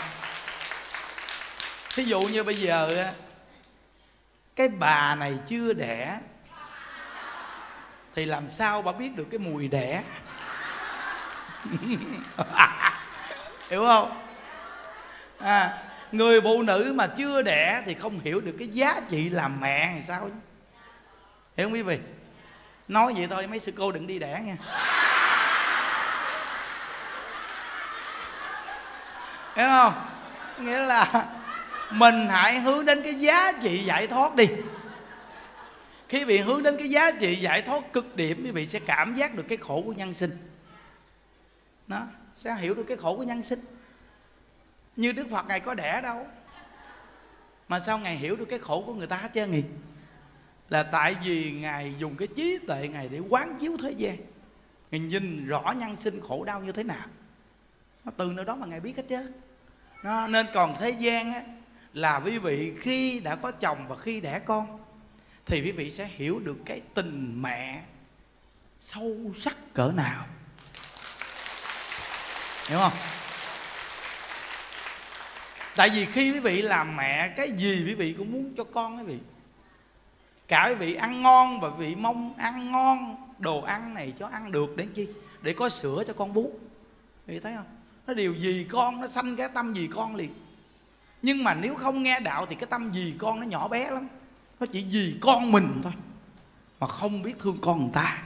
Thí dụ như bây giờ cái bà này chưa đẻ thì làm sao bà biết được cái mùi đẻ? Hiểu không? Người phụ nữ mà chưa đẻ thì không hiểu được cái giá trị làm mẹ làm sao. Hiểu không quý vị? Nói vậy thôi, mấy sư cô đừng đi đẻ nha. Hiểu không? Nghĩa là mình hãy hướng đến cái giá trị giải thoát đi. Khi vị hướng đến cái giá trị giải thoát cực điểm, quý vị sẽ cảm giác được cái khổ của nhân sinh. Đó, sẽ hiểu được cái khổ của nhân sinh. Như Đức Phật Ngài có đẻ đâu, mà sao Ngài hiểu được cái khổ của người ta hết trơn nhỉ? Là tại vì Ngài dùng cái trí tuệ Ngài để quán chiếu thế gian, Ngài nhìn rõ nhân sinh khổ đau như thế nào. Nó từ nơi đó mà Ngài biết hết chứ. Nó, nên còn thế gian á, là quý vị khi đã có chồng và khi đẻ con thì quý vị sẽ hiểu được cái tình mẹ sâu sắc cỡ nào. Hiểu không? Tại vì khi quý vị làm mẹ, cái gì quý vị cũng muốn cho con quý vị. Cả quý vị ăn ngon và quý vị mong ăn ngon, đồ ăn này cho ăn được để chi? Để có sữa cho con bú. Quý vị thấy không? Nó điều gì con, nó sanh cái tâm gì con liền. Nhưng mà nếu không nghe đạo thì cái tâm gì con nó nhỏ bé lắm. Nó chỉ vì con mình thôi, mà không biết thương con người ta.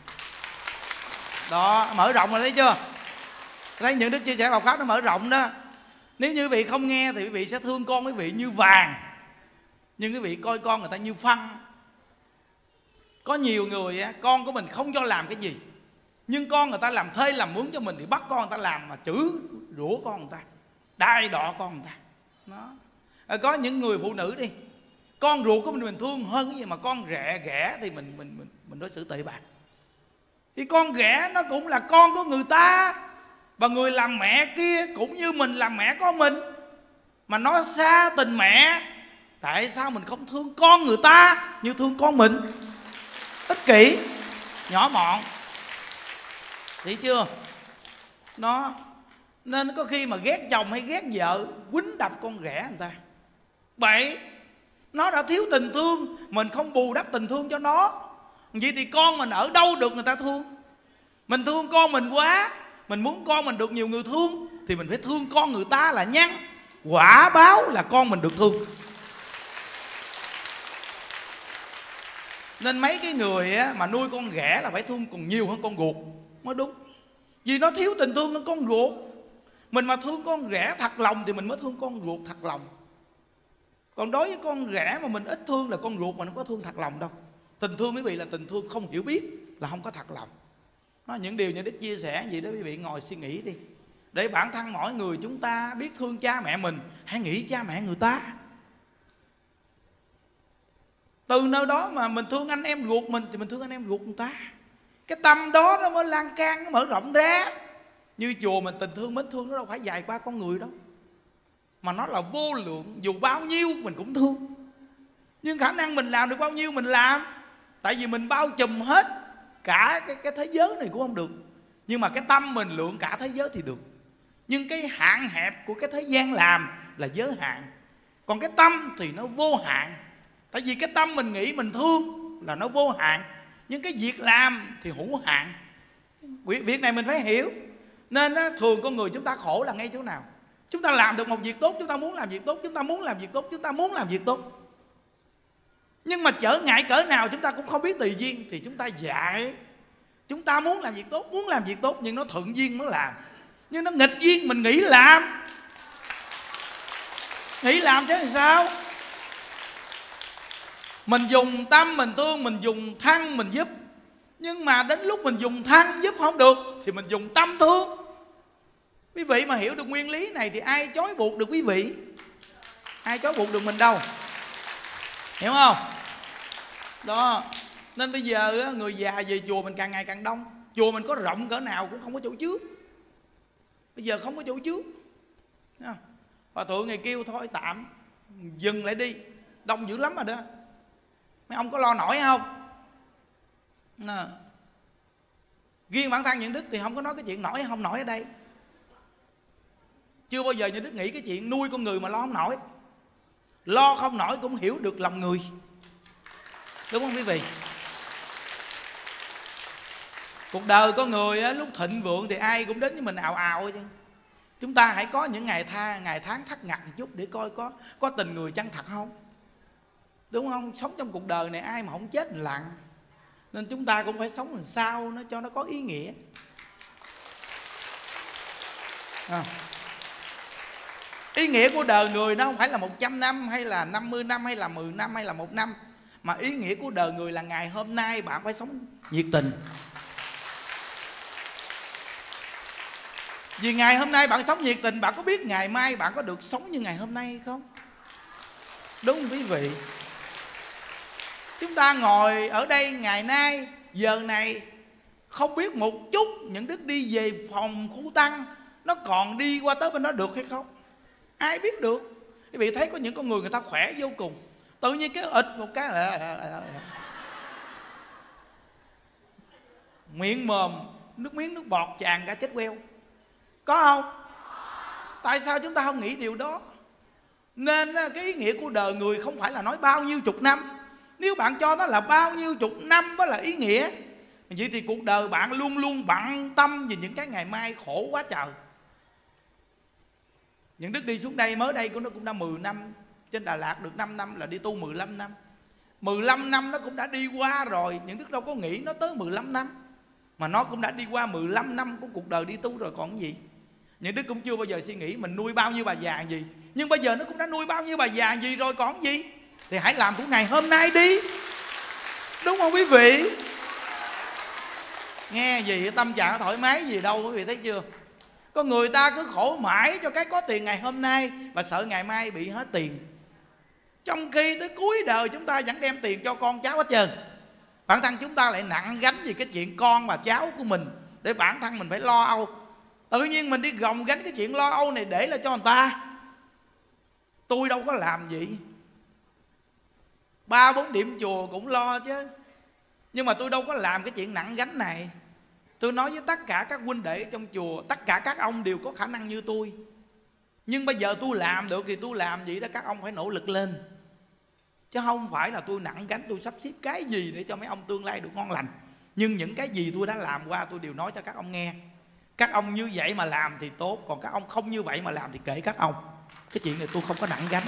Đó, mở rộng rồi thấy chưa? Thấy những đức chia sẻ Phật pháp nó mở rộng đó. Nếu như quý vị không nghe thì quý vị sẽ thương con quý vị như vàng, nhưng quý vị coi con người ta như phân. Có nhiều người con của mình không cho làm cái gì, nhưng con người ta làm thuê làm mướn cho mình thì bắt con người ta làm mà chửi rủa con người ta, đai đọ con người ta. Đó. Có những người phụ nữ đi, con ruột của mình thương hơn cái gì, mà con ghẻ thì mình đối xử tệ bạc. Thì con ghẻ nó cũng là con của người ta, và người làm mẹ kia cũng như mình làm mẹ con mình, mà nó xa tình mẹ. Tại sao mình không thương con người ta như thương con mình? Ích kỷ, nhỏ mọn. Thấy chưa? Nó nên có khi mà ghét chồng hay ghét vợ, quýnh đập con ghẻ người ta. Vậy nó đã thiếu tình thương, mình không bù đắp tình thương cho nó. Vậy thì con mình ở đâu được người ta thương? Mình thương con mình quá, mình muốn con mình được nhiều người thương, thì mình phải thương con người ta là nhân. Quả báo là con mình được thương. Nên mấy cái người mà nuôi con ghẻ là phải thương còn nhiều hơn con ruột mới đúng. Vì nó thiếu tình thương hơn con ruột. Mình mà thương con ghẻ thật lòng thì mình mới thương con ruột thật lòng. Còn đối với con ghẻ mà mình ít thương là con ruột mà nó có thương thật lòng đâu. Tình thương quý vị là tình thương không hiểu biết, là không có thật lòng. Nó những điều như Đức chia sẻ gì đó quý vị ngồi suy nghĩ đi. Để bản thân mỗi người chúng ta biết thương cha mẹ mình, hãy nghĩ cha mẹ người ta. Từ nơi đó mà mình thương anh em ruột mình thì mình thương anh em ruột người ta. Cái tâm đó nó mới lan can, nó mở rộng ra. Như chùa mình tình thương mến thương nó đâu phải dài qua con người đâu, mà nó là vô lượng. Dù bao nhiêu mình cũng thương, nhưng khả năng mình làm được bao nhiêu mình làm. Tại vì mình bao trùm hết cả cái thế giới này cũng không được. Nhưng mà cái tâm mình lượng cả thế giới thì được. Nhưng cái hạn hẹp của cái thế gian làm là giới hạn, còn cái tâm thì nó vô hạn. Tại vì cái tâm mình nghĩ mình thương là nó vô hạn, nhưng cái việc làm thì hữu hạn. Việc này mình phải hiểu. Nên thường con người chúng ta khổ là ngay chỗ nào? Chúng ta làm được một việc tốt, chúng ta muốn làm việc tốt, chúng ta muốn làm việc tốt, chúng ta muốn làm việc tốt, nhưng mà trở ngại cỡ nào chúng ta cũng không biết tùy duyên thì chúng ta dạy. Chúng ta muốn làm việc tốt, muốn làm việc tốt, nhưng nó thuận duyên mới làm. Nhưng nó nghịch duyên mình nghỉ làm. Nghỉ làm chứ làm sao? Mình dùng tâm mình thương, mình dùng thân mình giúp, nhưng mà đến lúc mình dùng thân giúp không được thì mình dùng tâm thương. Quý vị mà hiểu được nguyên lý này thì ai trói buộc được quý vị? Ai trói buộc được mình đâu. Hiểu không? Đó. Nên bây giờ người già về chùa mình càng ngày càng đông. Chùa mình có rộng cỡ nào cũng không có chỗ chứa. Bây giờ không có chỗ chứa. Hòa thượng ngày kêu thôi tạm dừng lại đi, đông dữ lắm rồi đó. Mấy ông có lo nổi không? Riêng bản thân Nhuận Đức thì không có nói cái chuyện nổi hay không nổi ở đây. Chưa bao giờ Nhuận Đức nghĩ cái chuyện nuôi con người mà lo không nổi. Lo không nổi cũng hiểu được lòng người. Đúng không quý vị? Cuộc đời có người lúc thịnh vượng thì ai cũng đến với mình ào ào chứ. Chúng ta hãy có những ngày tháng thắt ngặt một chút để coi có tình người chân thật không. Đúng không? Sống trong cuộc đời này ai mà không chết lặng. Nên chúng ta cũng phải sống làm sao nó cho nó có ý nghĩa. Ý nghĩa của đời người nó không phải là 100 năm hay là 50 năm hay là 10 năm hay là 1 năm, mà ý nghĩa của đời người là ngày hôm nay bạn phải sống nhiệt tình. Vì ngày hôm nay bạn sống nhiệt tình, bạn có biết ngày mai bạn có được sống như ngày hôm nay hay không? Đúng không quý vị? Chúng ta ngồi ở đây ngày nay, giờ này, không biết một chút những Đức đi về phòng khu tăng nó còn đi qua tới bên đó được hay không? Ai biết được. Quý vị thấy có những con người ta khỏe vô cùng, tự nhiên cái ịt một cái là miệng mồm nước miếng nước bọt tràn cả chết queo. Có không? Tại sao chúng ta không nghĩ điều đó? Nên cái ý nghĩa của đời người không phải là nói bao nhiêu chục năm. Nếu bạn cho nó là bao nhiêu chục năm mới là ý nghĩa, vậy thì cuộc đời bạn luôn luôn bận tâm về những cái ngày mai khổ quá trời. Những Đức đi xuống đây mới đây nó cũng đã 10 năm. Trên Đà Lạt được 5 năm là đi tu 15 năm. 15 năm nó cũng đã đi qua rồi. Những Đức đâu có nghĩ nó tới 15 năm, mà nó cũng đã đi qua 15 năm của cuộc đời đi tu rồi còn gì. Những Đức cũng chưa bao giờ suy nghĩ mình nuôi bao nhiêu bà già gì, nhưng bây giờ nó cũng đã nuôi bao nhiêu bà già gì rồi còn gì. Thì hãy làm của ngày hôm nay đi. Đúng không quý vị? Nghe gì tâm trạng thoải mái gì đâu quý vị thấy chưa? Có người ta cứ khổ mãi cho cái có tiền ngày hôm nay và sợ ngày mai bị hết tiền, trong khi tới cuối đời chúng ta vẫn đem tiền cho con cháu hết trơn. Bản thân chúng ta lại nặng gánh vì cái chuyện con và cháu của mình, để bản thân mình phải lo âu. Tự nhiên mình đi gồng gánh cái chuyện lo âu này để lại cho người ta. Tôi đâu có làm gì. 3-4 điểm chùa cũng lo chứ, nhưng mà tôi đâu có làm cái chuyện nặng gánh này. Tôi nói với tất cả các huynh đệ trong chùa, tất cả các ông đều có khả năng như tôi. Nhưng bây giờ tôi làm được thì tôi làm vậy đó, các ông phải nỗ lực lên. Chứ không phải là tôi nặng gánh, tôi sắp xếp cái gì để cho mấy ông tương lai được ngon lành. Nhưng những cái gì tôi đã làm qua tôi đều nói cho các ông nghe. Các ông như vậy mà làm thì tốt, còn các ông không như vậy mà làm thì kệ các ông. Cái chuyện này tôi không có nặng gánh.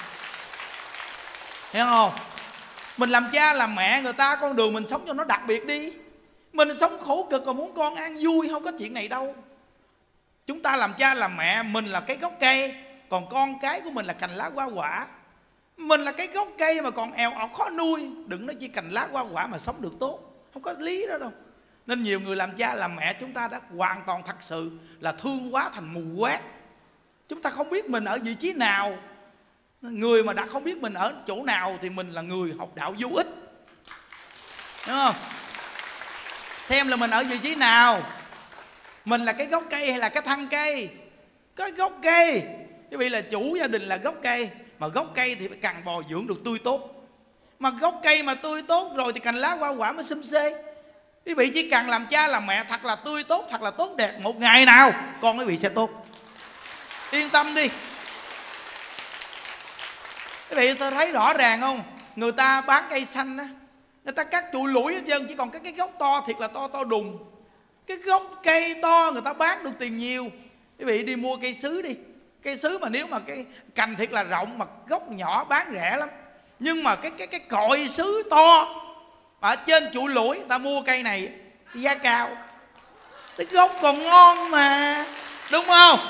Hiểu không? Mình làm cha làm mẹ người ta, con đường mình sống cho nó đặc biệt đi. Mình sống khổ cực còn muốn con an vui, không có chuyện này đâu. Chúng ta làm cha làm mẹ, mình là cái gốc cây, còn con cái của mình là cành lá hoa quả. Mình là cái gốc cây mà còn eo ọc khó nuôi, đừng nói chỉ cành lá hoa quả mà sống được tốt. Không có lý đó đâu. Nên nhiều người làm cha làm mẹ chúng ta đã hoàn toàn thật sự là thương quá thành mù quáng. Chúng ta không biết mình ở vị trí nào. Người mà đã không biết mình ở chỗ nào thì mình là người học đạo vô ích. Đúng không? Xem là mình ở vị trí nào. Mình là cái gốc cây hay là cái thân cây? Cái gốc cây. Quý vị là chủ gia đình là gốc cây, mà gốc cây thì phải cần bồi dưỡng được tươi tốt. Mà gốc cây mà tươi tốt rồi thì cành lá hoa quả mới xum xê. Quý vị chỉ cần làm cha làm mẹ thật là tươi tốt, thật là tốt đẹp, một ngày nào con quý vị sẽ tốt. Yên tâm đi. Quý vị tôi thấy rõ ràng không? Người ta bán cây xanh á, người ta cắt chùi lủi hết trơn, chỉ còn cái gốc to thiệt là to đùng. Cái gốc cây to người ta bán được tiền nhiều. Quý vị đi mua cây sứ đi. Cây sứ mà nếu mà cái cành thiệt là rộng mà gốc nhỏ bán rẻ lắm. Nhưng mà cái cội sứ to ở trên trụ lũi người ta mua cây này giá cao. Cái gốc còn ngon mà, đúng không?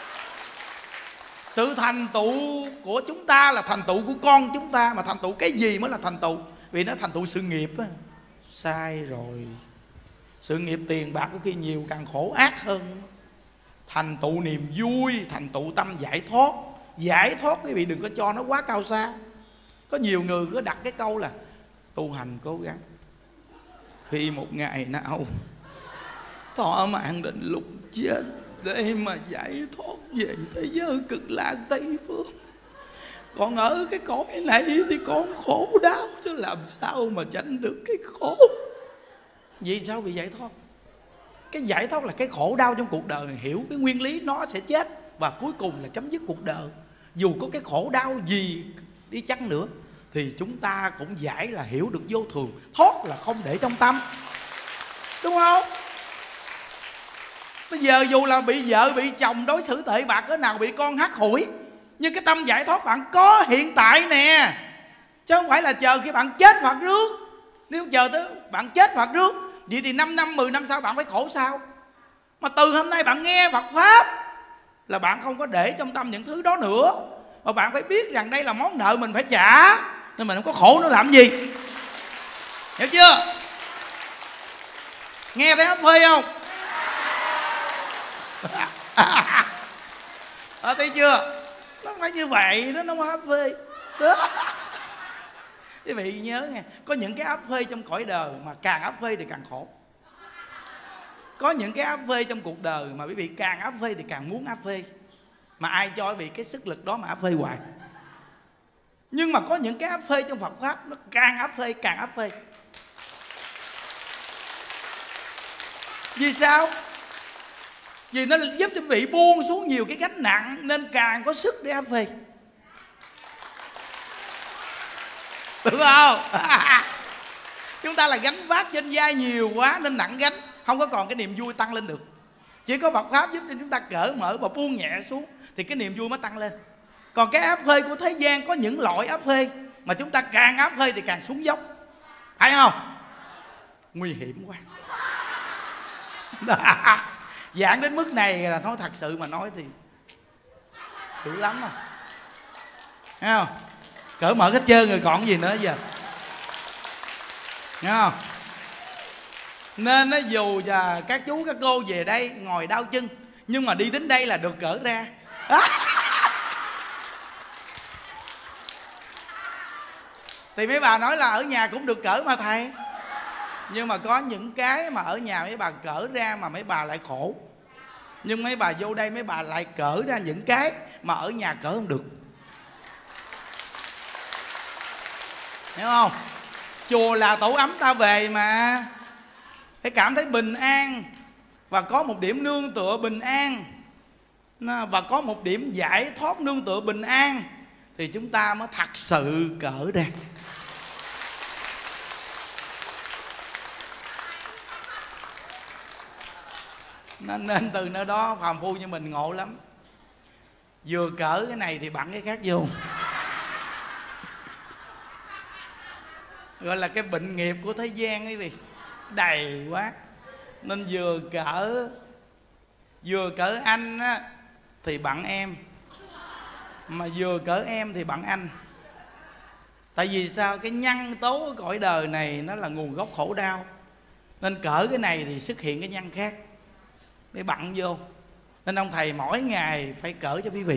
Sự thành tựu của chúng ta là thành tựu của con chúng ta. Mà thành tựu cái gì mới là thành tựu? Vì nó thành tựu sự nghiệp á. Sai rồi. Sự nghiệp tiền bạc có khi nhiều càng khổ ác hơn. Thành tựu niềm vui, thành tựu tâm giải thoát. Giải thoát quý vị đừng có cho nó quá cao xa. Có nhiều người cứ đặt cái câu là tu hành cố gắng, khi một ngày nào thọ mạng đến lúc chết để mà giải thoát về thế giới cực lạc Tây Phương. Còn ở cái cõi này thì còn khổ đau, chứ làm sao mà tránh được cái khổ. Vì sao bị giải thoát? Cái giải thoát là cái khổ đau trong cuộc đời. Hiểu cái nguyên lý nó sẽ chết và cuối cùng là chấm dứt cuộc đời. Dù có cái khổ đau gì đi chăng nữa thì chúng ta cũng giải là hiểu được vô thường. Thoát là không để trong tâm, đúng không? Bây giờ dù là bị vợ bị chồng đối xử tệ bạc cỡ nào, bị con hắt hủi, nhưng cái tâm giải thoát bạn có hiện tại nè, chứ không phải là chờ khi bạn chết hoặc rước. Nếu chờ tới bạn chết hoặc rước, vậy thì 5 năm 10 năm sau bạn phải khổ sao? Mà từ hôm nay bạn nghe Phật Pháp là bạn không có để trong tâm những thứ đó nữa. Mà bạn phải biết rằng đây là món nợ mình phải trả, nên mình không có khổ nữa làm gì. Hiểu chưa? Nghe thấy ấp phê không? Thấy chưa? Nó không phải như vậy, nó không ấp phê. Quý vị nhớ nghe, có những cái áp phê trong cõi đời mà càng áp phê thì càng khổ. Có những cái áp phê trong cuộc đời mà quý vị càng áp phê thì càng muốn áp phê. Mà ai cho quý vị cái sức lực đó mà áp phê hoài. Nhưng mà có những cái áp phê trong Phật Pháp nó càng áp phê càng áp phê. Vì sao? Vì nó giúp cho quý vị buông xuống nhiều cái gánh nặng, nên càng có sức để áp phê. Đúng không? Chúng ta là gánh vác trên vai nhiều quá nên nặng gánh, không có còn cái niềm vui tăng lên được. Chỉ có Phật Pháp giúp cho chúng ta cởi mở và buông nhẹ xuống thì cái niềm vui mới tăng lên. Còn cái áp phê của thế gian có những loại áp phê mà chúng ta càng áp phê thì càng xuống dốc, phải không? Nguy hiểm quá. Giảng đến mức này là thôi, thật sự mà nói thì dữ lắm không? Thấy không? Cởi mở hết trơn rồi còn gì nữa giờ. Nghe không? Nên nó dù là các chú các cô về đây ngồi đau chân, nhưng mà đi đến đây là được cởi ra. Thì mấy bà nói là ở nhà cũng được cởi mà thầy. Nhưng mà có những cái mà ở nhà mấy bà cởi ra mà mấy bà lại khổ. Nhưng mấy bà vô đây mấy bà lại cởi ra những cái mà ở nhà cởi không được. Hiểu không? Chùa là tổ ấm ta về mà. Phải cảm thấy bình an và có một điểm nương tựa bình an, và có một điểm giải thoát nương tựa bình an thì chúng ta mới thật sự cởi ra. Nên từ nơi đó phàm phu như mình ngộ lắm. Vừa cởi cái này thì bẵng cái khác vô. Gọi là cái bệnh nghiệp của thế gian quý vị, đầy quá. Nên vừa cỡ anh á, thì bận em, mà vừa cỡ em thì bận anh. Tại vì sao? Cái nhân tố của cõi đời này nó là nguồn gốc khổ đau. Nên cỡ cái này thì xuất hiện cái nhân khác để bận vô. Nên ông thầy mỗi ngày phải cỡ cho quý vị.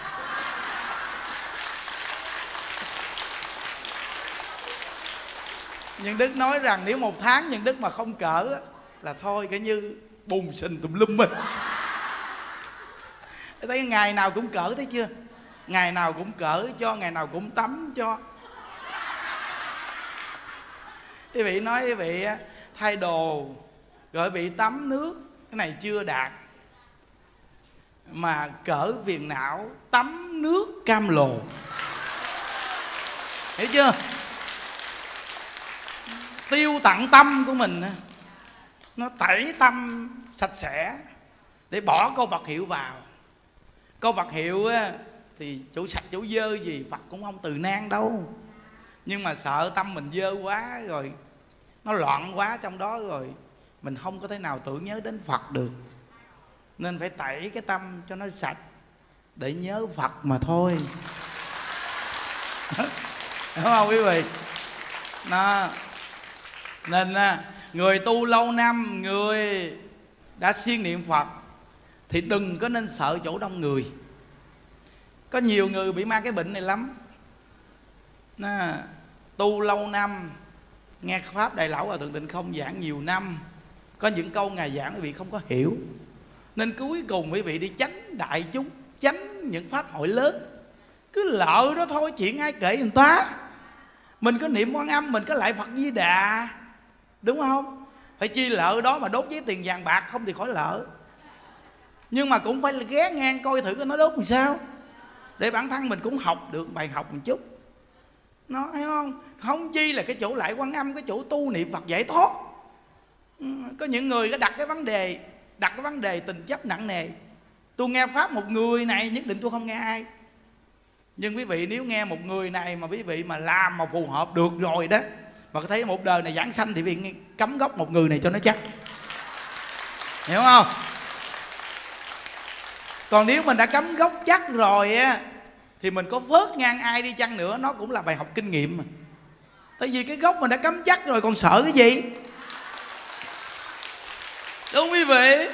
Nhân Đức nói rằng nếu một tháng Nhân Đức mà không cỡ là thôi cái như bùng sình tùm lum mình. Thấy ngày nào cũng cỡ, thấy chưa? Ngày nào cũng cỡ cho, ngày nào cũng tắm cho. Quý vị nói quý vị thay đồ rồi bị tắm nước, cái này chưa đạt. Mà cỡ viền não tắm nước cam lồ. Hiểu chưa? Tiêu tận tâm của mình. nó tẩy tâm sạch sẽ để bỏ câu vật hiệu vào. Câu vật hiệu á, thì chỗ sạch chỗ dơ gì Phật cũng không từ nan đâu. Nhưng mà sợ tâm mình dơ quá rồi, nó loạn quá trong đó rồi, mình không có thể nào tưởng nhớ đến Phật được. Nên phải tẩy cái tâm cho nó sạch để nhớ Phật mà thôi. Đúng không quý vị? Đó. Nên người tu lâu năm, người đã siêng niệm Phật thì đừng có nên sợ chỗ đông người. Có nhiều người bị mang cái bệnh này lắm. Tu lâu năm, nghe Pháp Đại Lão Hòa Thượng Tịnh Không giảng nhiều năm, có những câu Ngài giảng quý vị không có hiểu. Nên cuối cùng quý vị đi tránh đại chúng, tránh những pháp hội lớn. Cứ lợ đó thôi, chuyện ai kể người ta. Mình có niệm Quan Âm, mình có lại Phật Di Đà, đúng không? Phải chi lợ đó mà đốt với tiền vàng bạc, không thì khỏi lợ. Nhưng mà cũng phải ghé ngang coi thử nó đốt làm sao, để bản thân mình cũng học được bài học một chút. Nó thấy không? Không chi là cái chỗ lại Quan Âm, cái chỗ tu niệm Phật giải thoát. Có những người có đặt cái vấn đề tình chấp nặng nề. Tôi nghe Pháp một người này nhất định tôi không nghe ai. Nhưng quý vị nếu nghe một người này mà quý vị mà làm mà phù hợp được rồi đó, mà có thấy một đời này giảng sanh thì quý vị cắm gốc một người này cho nó chắc. Hiểu không? Còn nếu mình đã cắm gốc chắc rồi á, thì mình có phớt ngang ai đi chăng nữa, nó cũng là bài học kinh nghiệm mà. Tại vì cái gốc mình đã cắm chắc rồi, còn sợ cái gì? Đúng quý vị?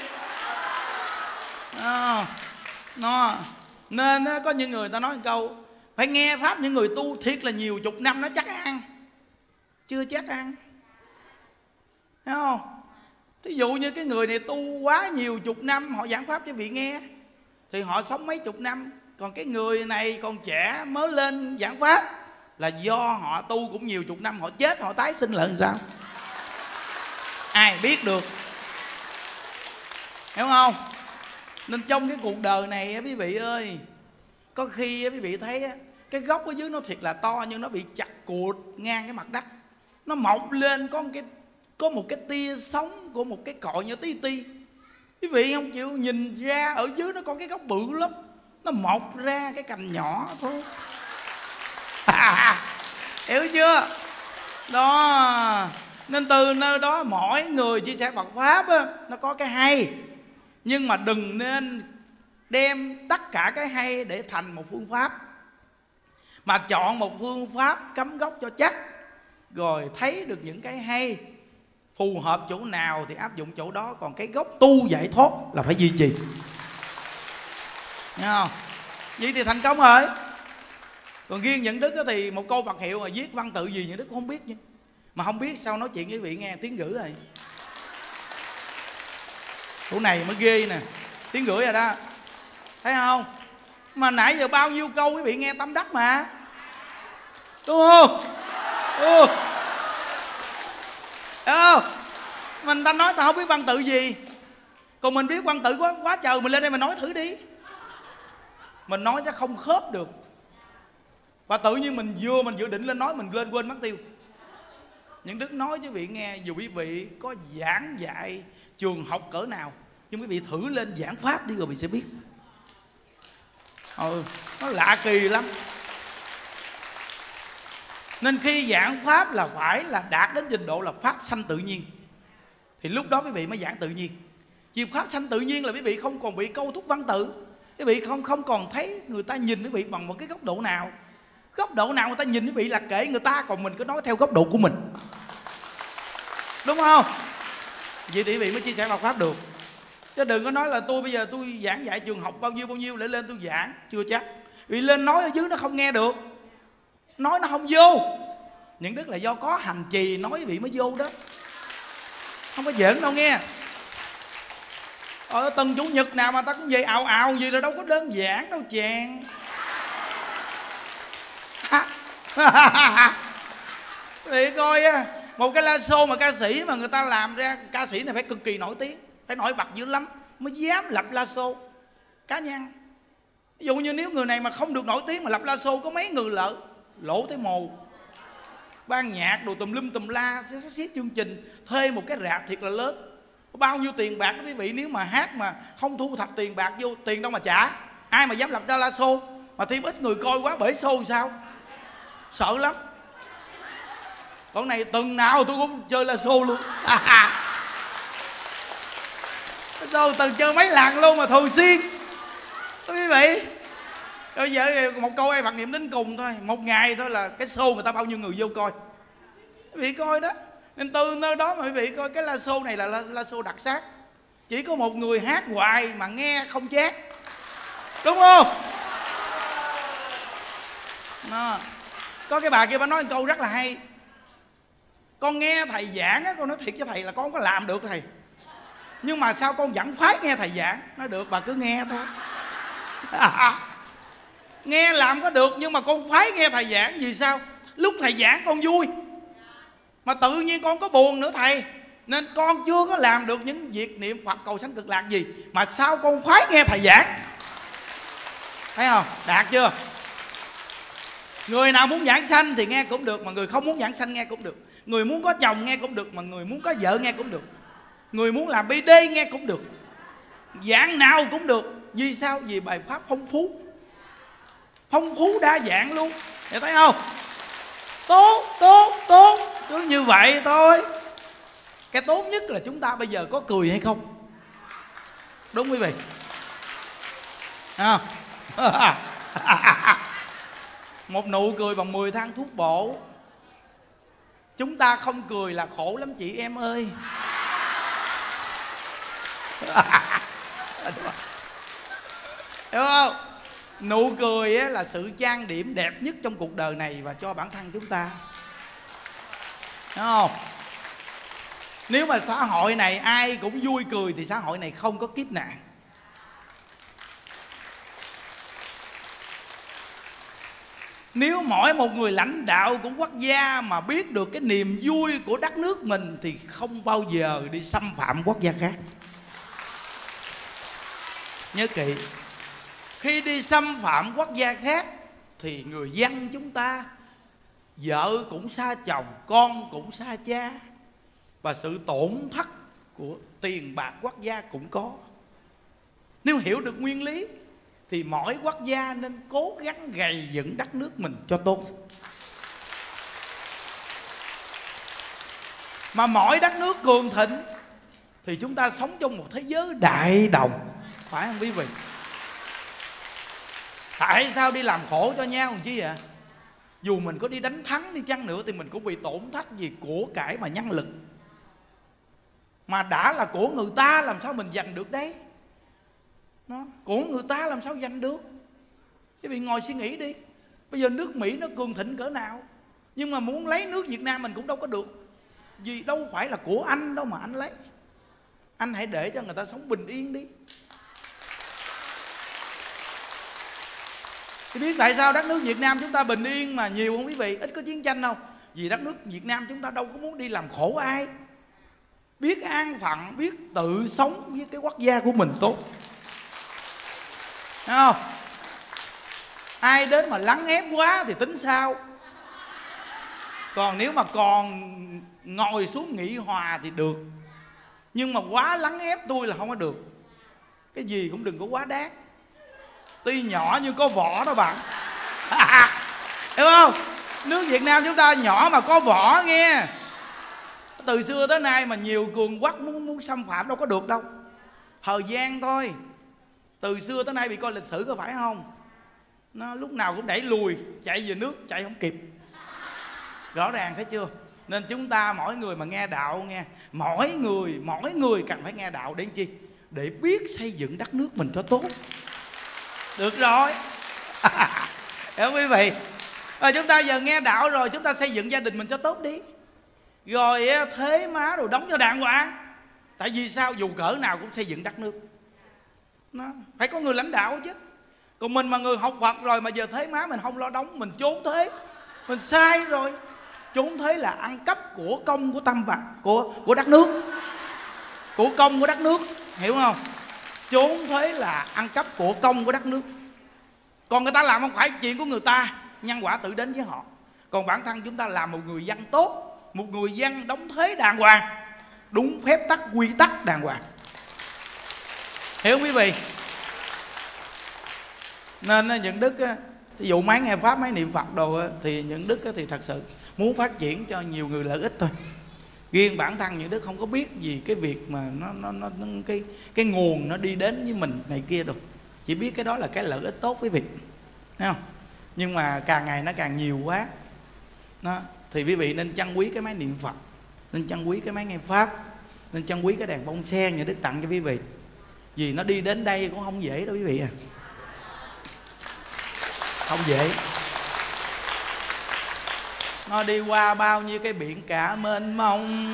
Nên có những người ta nói một câu, phải nghe Pháp những người tu thiệt là nhiều chục năm nó chắc ăn. Chưa chắc ăn. Thấy không? Thí dụ như cái người này tu quá nhiều chục năm, họ giảng Pháp cho vị nghe thì họ sống mấy chục năm. Còn cái người này còn trẻ mới lên giảng Pháp là do họ tu cũng nhiều chục năm, họ chết họ tái sinh lại làm sao? Ai biết được. Hiểu không? Nên trong cái cuộc đời này quý vị ơi, có khi quý vị thấy cái gốc ở dưới nó thiệt là to, nhưng nó bị chặt cụt ngang cái mặt đất. Nó mọc lên có một cái tia sống của một cái cội như tí ti. Quý vị không chịu nhìn ra ở dưới nó có cái gốc bự lắm, nó mọc ra cái cành nhỏ thôi. Hiểu chưa? Đó. Nên từ nơi đó mỗi người chia sẻ Phật Pháp á, nó có cái hay. Nhưng mà đừng nên đem tất cả cái hay để thành một phương pháp, mà chọn một phương pháp cắm gốc cho chắc, rồi thấy được những cái hay, phù hợp chỗ nào thì áp dụng chỗ đó. Còn cái gốc tu giải thoát là phải duy trì. Nghe không? Vậy thì thành công rồi. Còn riêng Nhuận Đức thì một câu Phật hiệu mà viết văn tự gì Nhuận Đức cũng không biết. Mà không biết sao nói chuyện với quý vị nghe tiếng gửi rồi. Chỗ này mới ghê nè, tiếng gửi rồi đó. Thấy không? Mà nãy giờ bao nhiêu câu quý vị nghe tâm đắc mà. Đúng không? Mình ta nói ta không biết văn tự gì, còn mình biết văn tự quá trời. Mình lên đây mình nói thử đi. Mình nói chắc không khớp được. Và tự nhiên mình dự định lên nói, mình quên mất tiêu. Những Đức nói với quý vị nghe, dù quý vị có giảng dạy trường học cỡ nào, nhưng quý vị thử lên giảng Pháp đi rồi quý vị sẽ biết. Nó lạ kỳ lắm. Nên khi giảng Pháp là phải là đạt đến trình độ là Pháp sanh tự nhiên, thì lúc đó quý vị mới giảng tự nhiên. Vì Pháp sanh tự nhiên là quý vị không còn bị câu thúc văn tự. Quý vị không còn thấy người ta nhìn quý vị bằng một cái góc độ nào. Góc độ nào người ta nhìn quý vị là kể người ta, còn mình cứ nói theo góc độ của mình. Đúng không? Vậy thì quý vị mới chia sẻ Phật Pháp được. Chứ đừng có nói là tôi bây giờ tôi giảng dạy trường học bao nhiêu để lên tôi giảng. Chưa chắc. Vì lên nói ở dưới nó không nghe được, nói nó không vô. Những Đức là do có hành trì nói vị mới vô đó, không có giỡn đâu nghe. Tuần Chủ nhật nào mà ta cũng vậy ào gì là đâu có đơn giản đâu chàng. Thì coi một cái live show mà ca sĩ mà người ta làm ra, ca sĩ này phải cực kỳ nổi tiếng, phải nổi bật dữ lắm mới dám lập live show cá nhân. Ví dụ như nếu người này mà không được nổi tiếng mà lập live show có mấy người lỗ tới mồ. Ban nhạc đồ tùm lum tùm la, sẽ sắp xếp chương trình, thuê một cái rạp thiệt là lớn, Bao nhiêu tiền bạc đó quý vị, nếu mà hát mà không thu thập tiền bạc vô, tiền đâu mà trả. Ai mà dám lập ra la show, mà thêm ít người coi quá bể show sao, sợ lắm. Còn này tuần nào tôi cũng chơi la show luôn. Show từng chơi mấy lần luôn mà thường xuyên quý vị. Bây giờ một câu ai Phật niệm đến cùng thôi, một ngày thôi là cái show người ta bao nhiêu người vô coi, quý vị coi đó. Nên từ nơi đó mà quý vị coi cái la show này là la show đặc sắc. Chỉ có một người hát hoài mà nghe không chát, đúng không? Đó. Có cái bà kia bà nói một câu rất là hay. Con nghe thầy giảng á, con nói thiệt với thầy là con không có làm được thầy, nhưng mà sao con vẫn phái nghe thầy giảng. Nói được, bà cứ nghe thôi. Nghe làm có được, nhưng mà con phái nghe thầy giảng. Vì sao? Lúc thầy giảng con vui, mà tự nhiên con có buồn nữa thầy, nên con chưa có làm được những việc niệm Phật cầu sanh cực lạc gì, mà sao con phái nghe thầy giảng. Thấy không? Đạt chưa? Người nào muốn giảng sanh thì nghe cũng được, mà người không muốn giảng sanh nghe cũng được. Người muốn có chồng nghe cũng được, mà người muốn có vợ nghe cũng được. Người muốn làm BD nghe cũng được, giảng nào cũng được. Vì sao? Vì bài pháp phong phú, phong phú đa dạng luôn. Để thấy không? Tốt cứ như vậy thôi. Cái tốt nhất là chúng ta bây giờ có cười hay không, đúng quý vị? Một nụ cười bằng 10 thang thuốc bổ. Chúng ta không cười là khổ lắm chị em ơi. Hiểu không? Nụ cười là sự trang điểm đẹp nhất trong cuộc đời này và cho bản thân chúng ta. Đúng không? Nếu mà xã hội này ai cũng vui cười thì xã hội này không có kiếp nạn. Nếu mỗi một người lãnh đạo của quốc gia mà biết được cái niềm vui của đất nước mình thì không bao giờ đi xâm phạm quốc gia khác. Nhớ kỹ, khi đi xâm phạm quốc gia khác thì người dân chúng ta, vợ cũng xa chồng, con cũng xa cha, và sự tổn thất của tiền bạc quốc gia cũng có. Nếu hiểu được nguyên lý thì mỗi quốc gia nên cố gắng gầy dựng đất nước mình cho tốt. Mà mỗi đất nước cường thịnh thì chúng ta sống trong một thế giới đại đồng, phải không quý vị? Tại sao đi làm khổ cho nhau làm chi vậy? Dù mình có đi đánh thắng đi chăng nữa thì mình cũng bị tổn thất vì của cải và nhân lực. Mà đã là của người ta làm sao mình giành được đấy? Nó, của người ta làm sao giành được? Quý vị ngồi suy nghĩ đi. Bây giờ nước Mỹ nó cường thịnh cỡ nào, nhưng mà muốn lấy nước Việt Nam mình cũng đâu có được. Vì đâu phải là của anh đâu mà anh lấy. Anh hãy để cho người ta sống bình yên đi. Thì biết tại sao đất nước Việt Nam chúng ta bình yên mà nhiều không quý vị? Ít có chiến tranh đâu. Vì đất nước Việt Nam chúng ta đâu có muốn đi làm khổ ai. Biết an phận, biết tự sống với cái quốc gia của mình tốt. Thấy không? Ai đến mà lắng ép quá thì tính sao. Còn nếu mà còn ngồi xuống nghị hòa thì được. Nhưng mà quá lắng ép tôi là không có được. Cái gì cũng đừng có quá đáng. Tuy nhỏ nhưng có vỏ đó bạn. Hiểu không? Nước Việt Nam chúng ta nhỏ mà có vỏ nghe. Từ xưa tới nay mà nhiều cường quốc muốn xâm phạm đâu có được đâu. Thời gian thôi. Từ xưa tới nay bị coi lịch sử có phải không? Nó lúc nào cũng đẩy lùi, chạy về nước chạy không kịp. Rõ ràng thấy chưa? Nên chúng ta mỗi người mà nghe đạo nghe, mỗi người cần phải nghe đạo để chi? Để biết xây dựng đất nước mình cho tốt. Được rồi. Hiểu quý vị? Rồi chúng ta giờ nghe đạo rồi, chúng ta xây dựng gia đình mình cho tốt đi. Rồi thế má đồ đóng cho đàng hoàng. Tại vì sao? Dù cỡ nào cũng xây dựng đất nước. Nó phải có người lãnh đạo chứ. Còn mình mà người học Phật rồi mà giờ thế má mình không lo đóng, mình trốn thế, mình sai rồi. Trốn thế là ăn cắp của công của tâm Phật, của đất nước, của công của đất nước, hiểu không? Trốn thế là ăn cắp của công của đất nước. Còn người ta làm không phải chuyện của người ta, nhân quả tự đến với họ. Còn bản thân chúng ta là một người dân tốt, một người dân đóng thế đàng hoàng, đúng phép tắc quy tắc đàng hoàng. Hiểu không quý vị? Nên những đức ví dụ máy nghe pháp, máy niệm Phật đồ thì những đức thì thật sự muốn phát triển cho nhiều người lợi ích thôi. Riêng bản thân những đức không có biết gì cái việc mà nó cái nguồn nó đi đến với mình này kia đâu. Chỉ biết cái đó là cái lợi ích tốt quý vị, thấy không? Nhưng mà càng ngày nó càng nhiều quá đó, thì quý vị nên trân quý cái máy niệm Phật, nên trân quý cái máy nghe pháp, nên trân quý cái đèn bông sen những đức tặng cho quý vị. Vì nó đi đến đây cũng không dễ đâu quý vị à, không dễ. Nó đi qua bao nhiêu cái biển cả mênh mông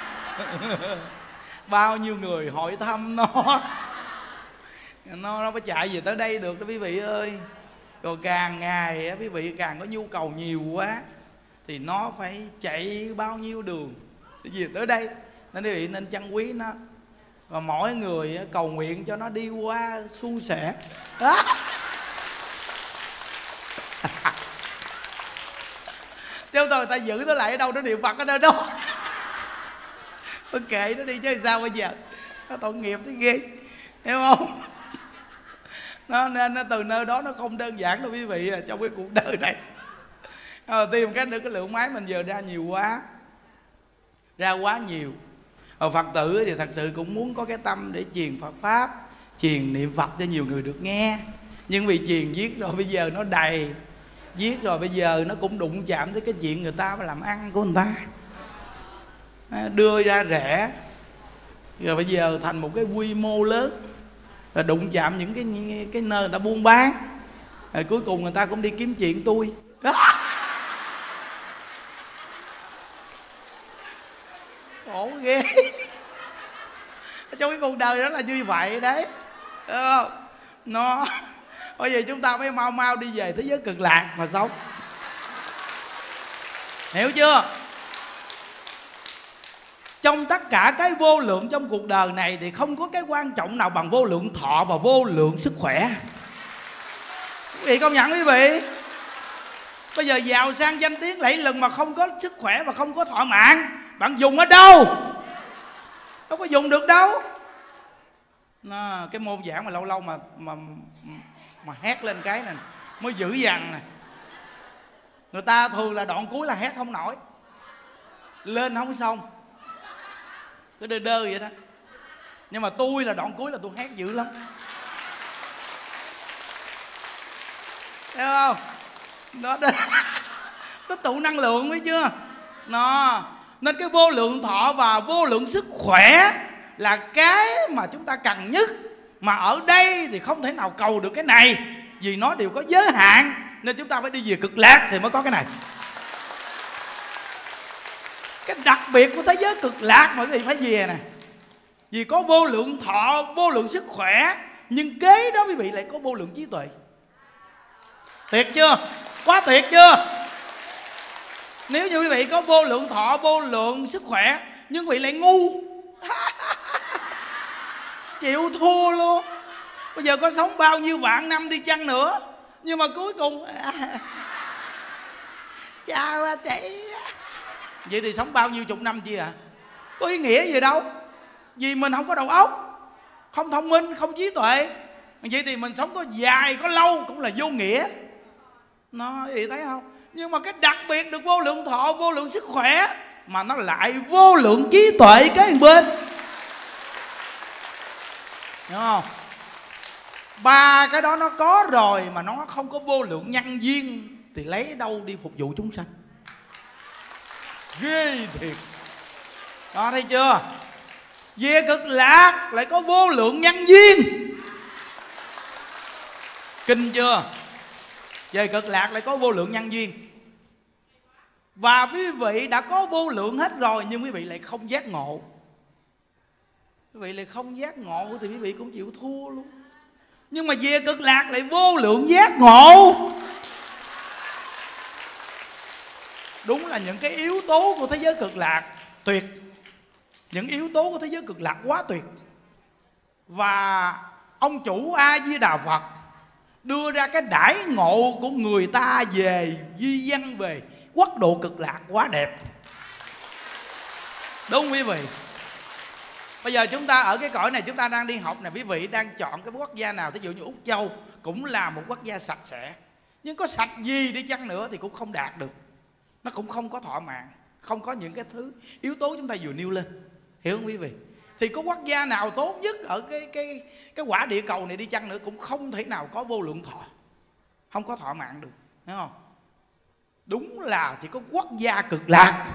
bao nhiêu người hỏi thăm nó phải chạy về tới đây được đó quý vị ơi. Rồi càng ngày quý vị càng có nhu cầu nhiều quá thì nó phải chạy bao nhiêu đường để về tới đây. Nên quý vị nên trân quý nó, và mỗi người cầu nguyện cho nó đi qua suôn sẻ đó. Chứ tôi ta giữ nó lại ở đâu, nó niệm Phật ở nơi đó. Tôi kệ nó đi chứ sao bây giờ, nó tội nghiệp thế ghê, hiểu không? Nên từ nơi đó nó không đơn giản đâu quý vị trong cái cuộc đời này. Tìm cái nữa, cái lượng máy mình giờ ra nhiều quá, ra quá nhiều. Phật tử thì thật sự cũng muốn có cái tâm để truyền Phật pháp, truyền niệm Phật cho nhiều người được nghe. Nhưng vì truyền viết rồi bây giờ nó đầy, viết rồi bây giờ nó cũng đụng chạm tới cái chuyện người ta phải làm ăn của người ta, đưa ra rẻ, rồi bây giờ thành một cái quy mô lớn, rồi đụng chạm những cái nơi người ta buôn bán, rồi cuối cùng người ta cũng đi kiếm chuyện tôi đó. Khổ ghê. Trong cái cuộc đời đó là như vậy đấy, nó bây giờ chúng ta phải mau mau đi về thế giới cực lạc mà sống, hiểu chưa? Trong tất cả cái vô lượng trong cuộc đời này thì không có cái quan trọng nào bằng vô lượng thọ và vô lượng sức khỏe. Quý vị công nhận quý vị? Bây giờ giàu sang danh tiếng lẫy lừng mà không có sức khỏe và không có thọ mạng, bạn dùng ở đâu? Đâu có dùng được đâu. Cái môn giảng mà lâu lâu mà hét lên cái này mới dữ dằn nè. Người ta thường là đoạn cuối là hét không nổi, lên không xong, cứ đơ đơ vậy đó. Nhưng mà tôi là đoạn cuối là tôi hét dữ lắm, thấy không? Nó tụ năng lượng, biết chưa? Nên cái vô lượng thọ và vô lượng sức khỏe là cái mà chúng ta cần nhất. Mà ở đây thì không thể nào cầu được cái này, vì nó đều có giới hạn. Nên chúng ta phải đi về cực lạc thì mới có cái này. Cái đặc biệt của thế giới cực lạc mà quý vị phải về nè, vì có vô lượng thọ, vô lượng sức khỏe, nhưng kế đó quý vị lại có vô lượng trí tuệ. Tuyệt chưa? Quá tuyệt chưa? Nếu như quý vị có vô lượng thọ, vô lượng sức khỏe, nhưng quý vị lại ngu chịu thua luôn. Bây giờ có sống bao nhiêu vạn năm đi chăng nữa, nhưng mà cuối cùng chào chị, vậy thì sống bao nhiêu chục năm chi à? Có ý nghĩa gì đâu. Vì mình không có đầu óc, không thông minh, không trí tuệ. Vậy thì mình sống có dài, có lâu cũng là vô nghĩa. Nó gì thấy không? Nhưng mà cái đặc biệt được vô lượng thọ, vô lượng sức khỏe, mà nó lại vô lượng trí tuệ kế bên, đúng không? Ba cái đó nó có rồi mà nó không có vô lượng nhân duyên thì lấy đâu đi phục vụ chúng sanh? Ghê thiệt đó, thấy chưa? Về cực lạc lại có vô lượng nhân duyên, kinh chưa? Về cực lạc lại có vô lượng nhân duyên. Và quý vị đã có vô lượng hết rồi, nhưng quý vị lại không giác ngộ. Quý vị lại không giác ngộ thì quý vị cũng chịu thua luôn. Nhưng mà về cực lạc lại vô lượng giác ngộ. Đúng là những cái yếu tố của thế giới cực lạc tuyệt. Những yếu tố của thế giới cực lạc quá tuyệt. Và ông chủ A Di Đà Phật đưa ra cái đãi ngộ của người ta về di văn, về quốc độ cực lạc quá đẹp. Đúng quý vị? Bây giờ chúng ta ở cái cõi này chúng ta đang đi học này, quý vị đang chọn cái quốc gia nào? Ví dụ như Úc Châu cũng là một quốc gia sạch sẽ, nhưng có sạch gì đi chăng nữa thì cũng không đạt được, nó cũng không có thỏa mãn, không có những cái thứ yếu tố chúng ta vừa nêu lên, hiểu không quý vị? Thì có quốc gia nào tốt nhất ở cái quả địa cầu này đi chăng nữa cũng không thể nào có vô lượng thọ, không có thỏa mãn được, hiểu không? Đúng là chỉ có quốc gia Cực Lạc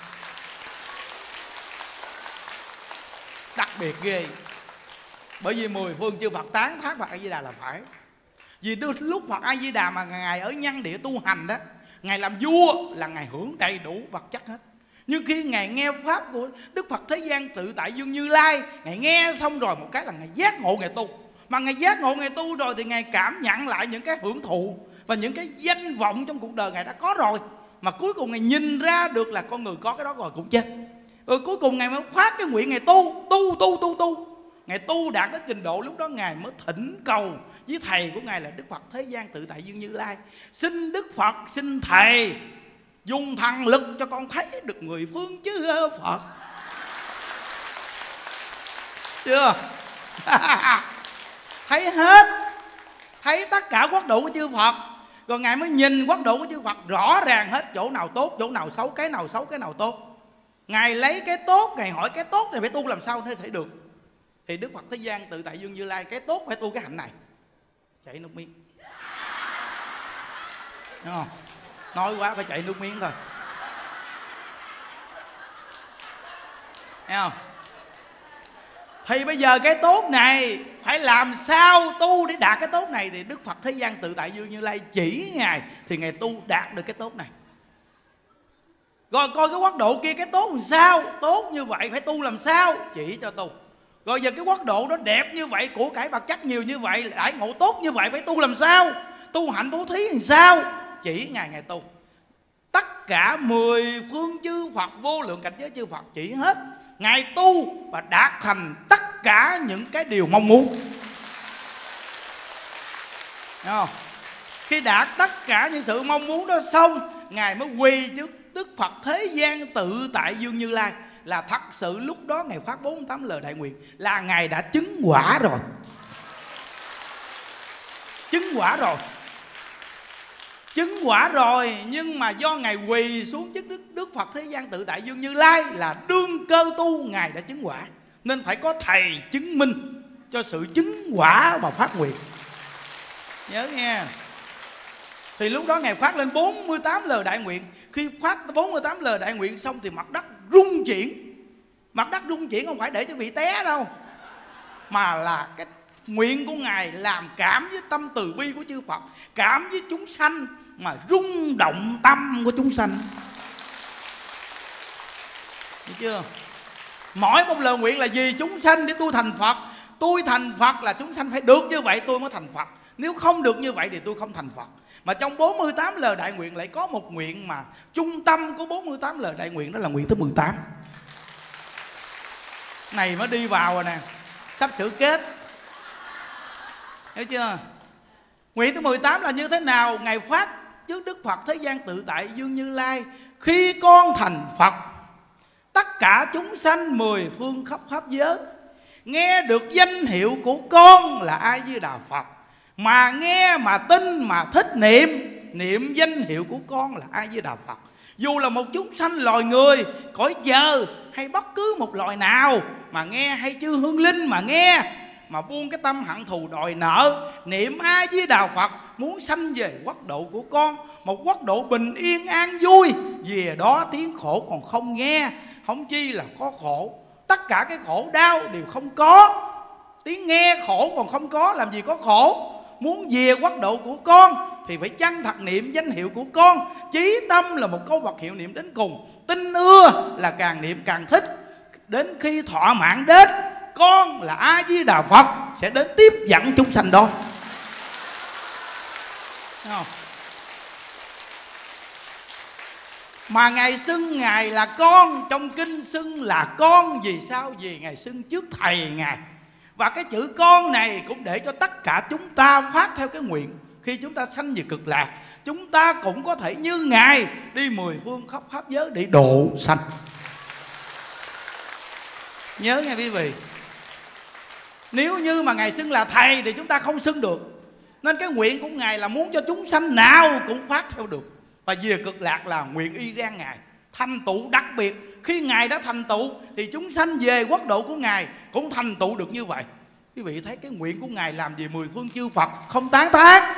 đặc biệt ghê. Bởi vì 10 phương chư Phật tán thán Phật A Di Đà là phải. Vì lúc Phật A Di Đà mà ngài ở nhân địa tu hành đó, ngài làm vua là ngài hưởng đầy đủ vật chất hết. Nhưng khi ngài nghe pháp của Đức Phật Thế Gian Tự Tại Dương Như Lai, ngài nghe xong rồi một cái là ngài giác ngộ ngài tu. Mà ngài giác ngộ ngài tu rồi thì ngài cảm nhận lại những cái hưởng thụ và những cái danh vọng trong cuộc đời ngài đã có rồi. Mà cuối cùng ngài nhìn ra được là con người có cái đó rồi cũng chết. Rồi cuối cùng ngài mới phát cái nguyện ngài tu. Ngài tu đạt đến trình độ lúc đó ngài mới thỉnh cầu với thầy của ngài là Đức Phật Thế Gian Tự Tại Dương Như Lai: xin Đức Phật, xin thầy dùng thần lực cho con thấy được 10 phương chư Phật. Chưa? Thấy hết, thấy tất cả quốc độ của chư Phật. Rồi ngài mới nhìn quốc độ của chư Phật rõ ràng hết, chỗ nào tốt, chỗ nào xấu, cái nào xấu, cái nào tốt. Ngài lấy cái tốt, ngài hỏi cái tốt này phải tu làm sao để thể được. Thì Đức Phật Thế Gian Tự Tại Dương Như Lai: cái tốt phải tu cái hạnh này. Chảy nước miếng, đúng không? Nói quá phải chảy nước miếng thôi, thấy không? Thì bây giờ cái tốt này phải làm sao tu để đạt cái tốt này? Thì Đức Phật Thế Gian Tự Tại Dương Như Lai chỉ ngài thì ngài tu đạt được cái tốt này. Rồi coi cái quốc độ kia cái tốt làm sao, tốt như vậy phải tu làm sao, chỉ cho tu. Rồi giờ cái quốc độ đó đẹp như vậy, của cải vật chất nhiều như vậy, đại ngộ tốt như vậy phải tu làm sao, tu hạnh bố thí làm sao, chỉ ngài tu. Tất cả 10 phương chư Phật, vô lượng cảnh giới chư Phật chỉ hết. Ngài tu và đạt thành tất cả những cái điều mong muốn. Thấy không? Khi đạt tất cả những sự mong muốn đó xong, ngài mới quỳ trước Đức Phật Thế Gian Tự Tại Dương Như Lai. Là thật sự lúc đó ngài phát 48 lời đại nguyện là ngài đã chứng quả rồi. Chứng quả rồi. Chứng quả rồi, nhưng mà do ngài quỳ xuống trước Đức Phật Thế Gian Tự Tại Dương Như Lai là đương cơ tu, ngài đã chứng quả, nên phải có thầy chứng minh cho sự chứng quả và phát nguyện. Nhớ nghe. Thì lúc đó ngài phát lên 48 lời đại nguyện. Khi phát 48 lời đại nguyện xong thì mặt đất rung chuyển. Mặt đất rung chuyển không phải để cho bị té đâu, mà là cái nguyện của ngài làm cảm với tâm từ bi của chư Phật, cảm với chúng sanh mà rung động tâm của chúng sanh. Được chưa? Mỗi một lời nguyện là gì? Chúng sanh để tôi thành Phật. Tôi thành Phật là chúng sanh phải được như vậy tôi mới thành Phật. Nếu không được như vậy thì tôi không thành Phật. Mà trong 48 lời đại nguyện lại có một nguyện mà trung tâm của 48 lời đại nguyện, đó là nguyện thứ 18. Này mới đi vào rồi nè, sắp sửa kết. Hiểu chưa? Nguyện thứ 18 là như thế nào? Ngài phát trước Đức Phật Thế Gian Tự Tại Dương Như Lai: khi con thành Phật, tất cả chúng sanh 10 phương khắp pháp giới nghe được danh hiệu của con là A Di Đà Phật, mà nghe mà tin mà thích niệm danh hiệu của con là A Di Đà Phật. Dù là một chúng sanh loài người, cõi trời hay bất cứ một loài nào mà nghe, hay chư hương linh mà nghe, mà buông cái tâm hận thù đòi nợ, niệm A Di Đà Phật, muốn sanh về quốc độ của con, một quốc độ bình yên an vui. Về đó tiếng khổ còn không nghe, không chi là có khổ. Tất cả cái khổ đau đều không có. Tiếng nghe khổ còn không có, làm gì có khổ. Muốn về quốc độ của con thì phải chân thật niệm danh hiệu của con. Chí tâm là một câu vật hiệu niệm đến cùng. Tin ưa là càng niệm càng thích. Đến khi thọ mạng đến, con là A Di Đà Phật sẽ đến tiếp dẫn chúng sanh đó. Thấy không? Mà ngài xưng ngài là con, trong kinh xưng là con vì sao? Vì ngài xưng trước thầy ngài. Và cái chữ con này cũng để cho tất cả chúng ta phát theo cái nguyện. Khi chúng ta sanh về Cực Lạc, chúng ta cũng có thể như ngài đi 10 phương khắp pháp giới để độ sanh. Nhớ nghe quý vị, nếu như mà Ngài xưng là thầy thì chúng ta không xưng được. Nên cái nguyện của Ngài là muốn cho chúng sanh nào cũng phát theo được. Và về cực lạc là nguyện y rang Ngài thành tựu đặc biệt. Khi Ngài đã thành tựu thì chúng sanh về quốc độ của Ngài cũng thành tựu được như vậy. Quý vị thấy cái nguyện của Ngài làm gì mười phương chư Phật không tán thán.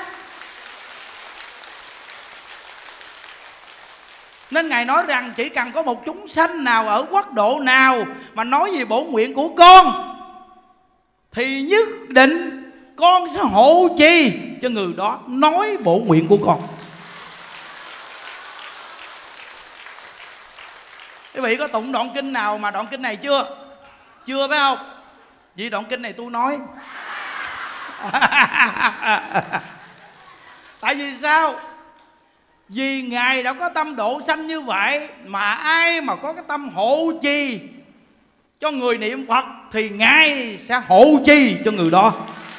Nên Ngài nói rằng chỉ cần có một chúng sanh nào ở quốc độ nào mà nói về bổ nguyện của con thì nhất định con sẽ hộ trì cho người đó nói bổ nguyện của con. Quý vị có tụng đoạn kinh nào mà đoạn kinh này chưa? Chưa phải không? Vì đoạn kinh này tôi nói. Tại vì sao? Vì Ngài đã có tâm độ sanh như vậy, mà ai mà có cái tâm hộ trì cho người niệm Phật thì Ngài sẽ hộ trì cho người đó.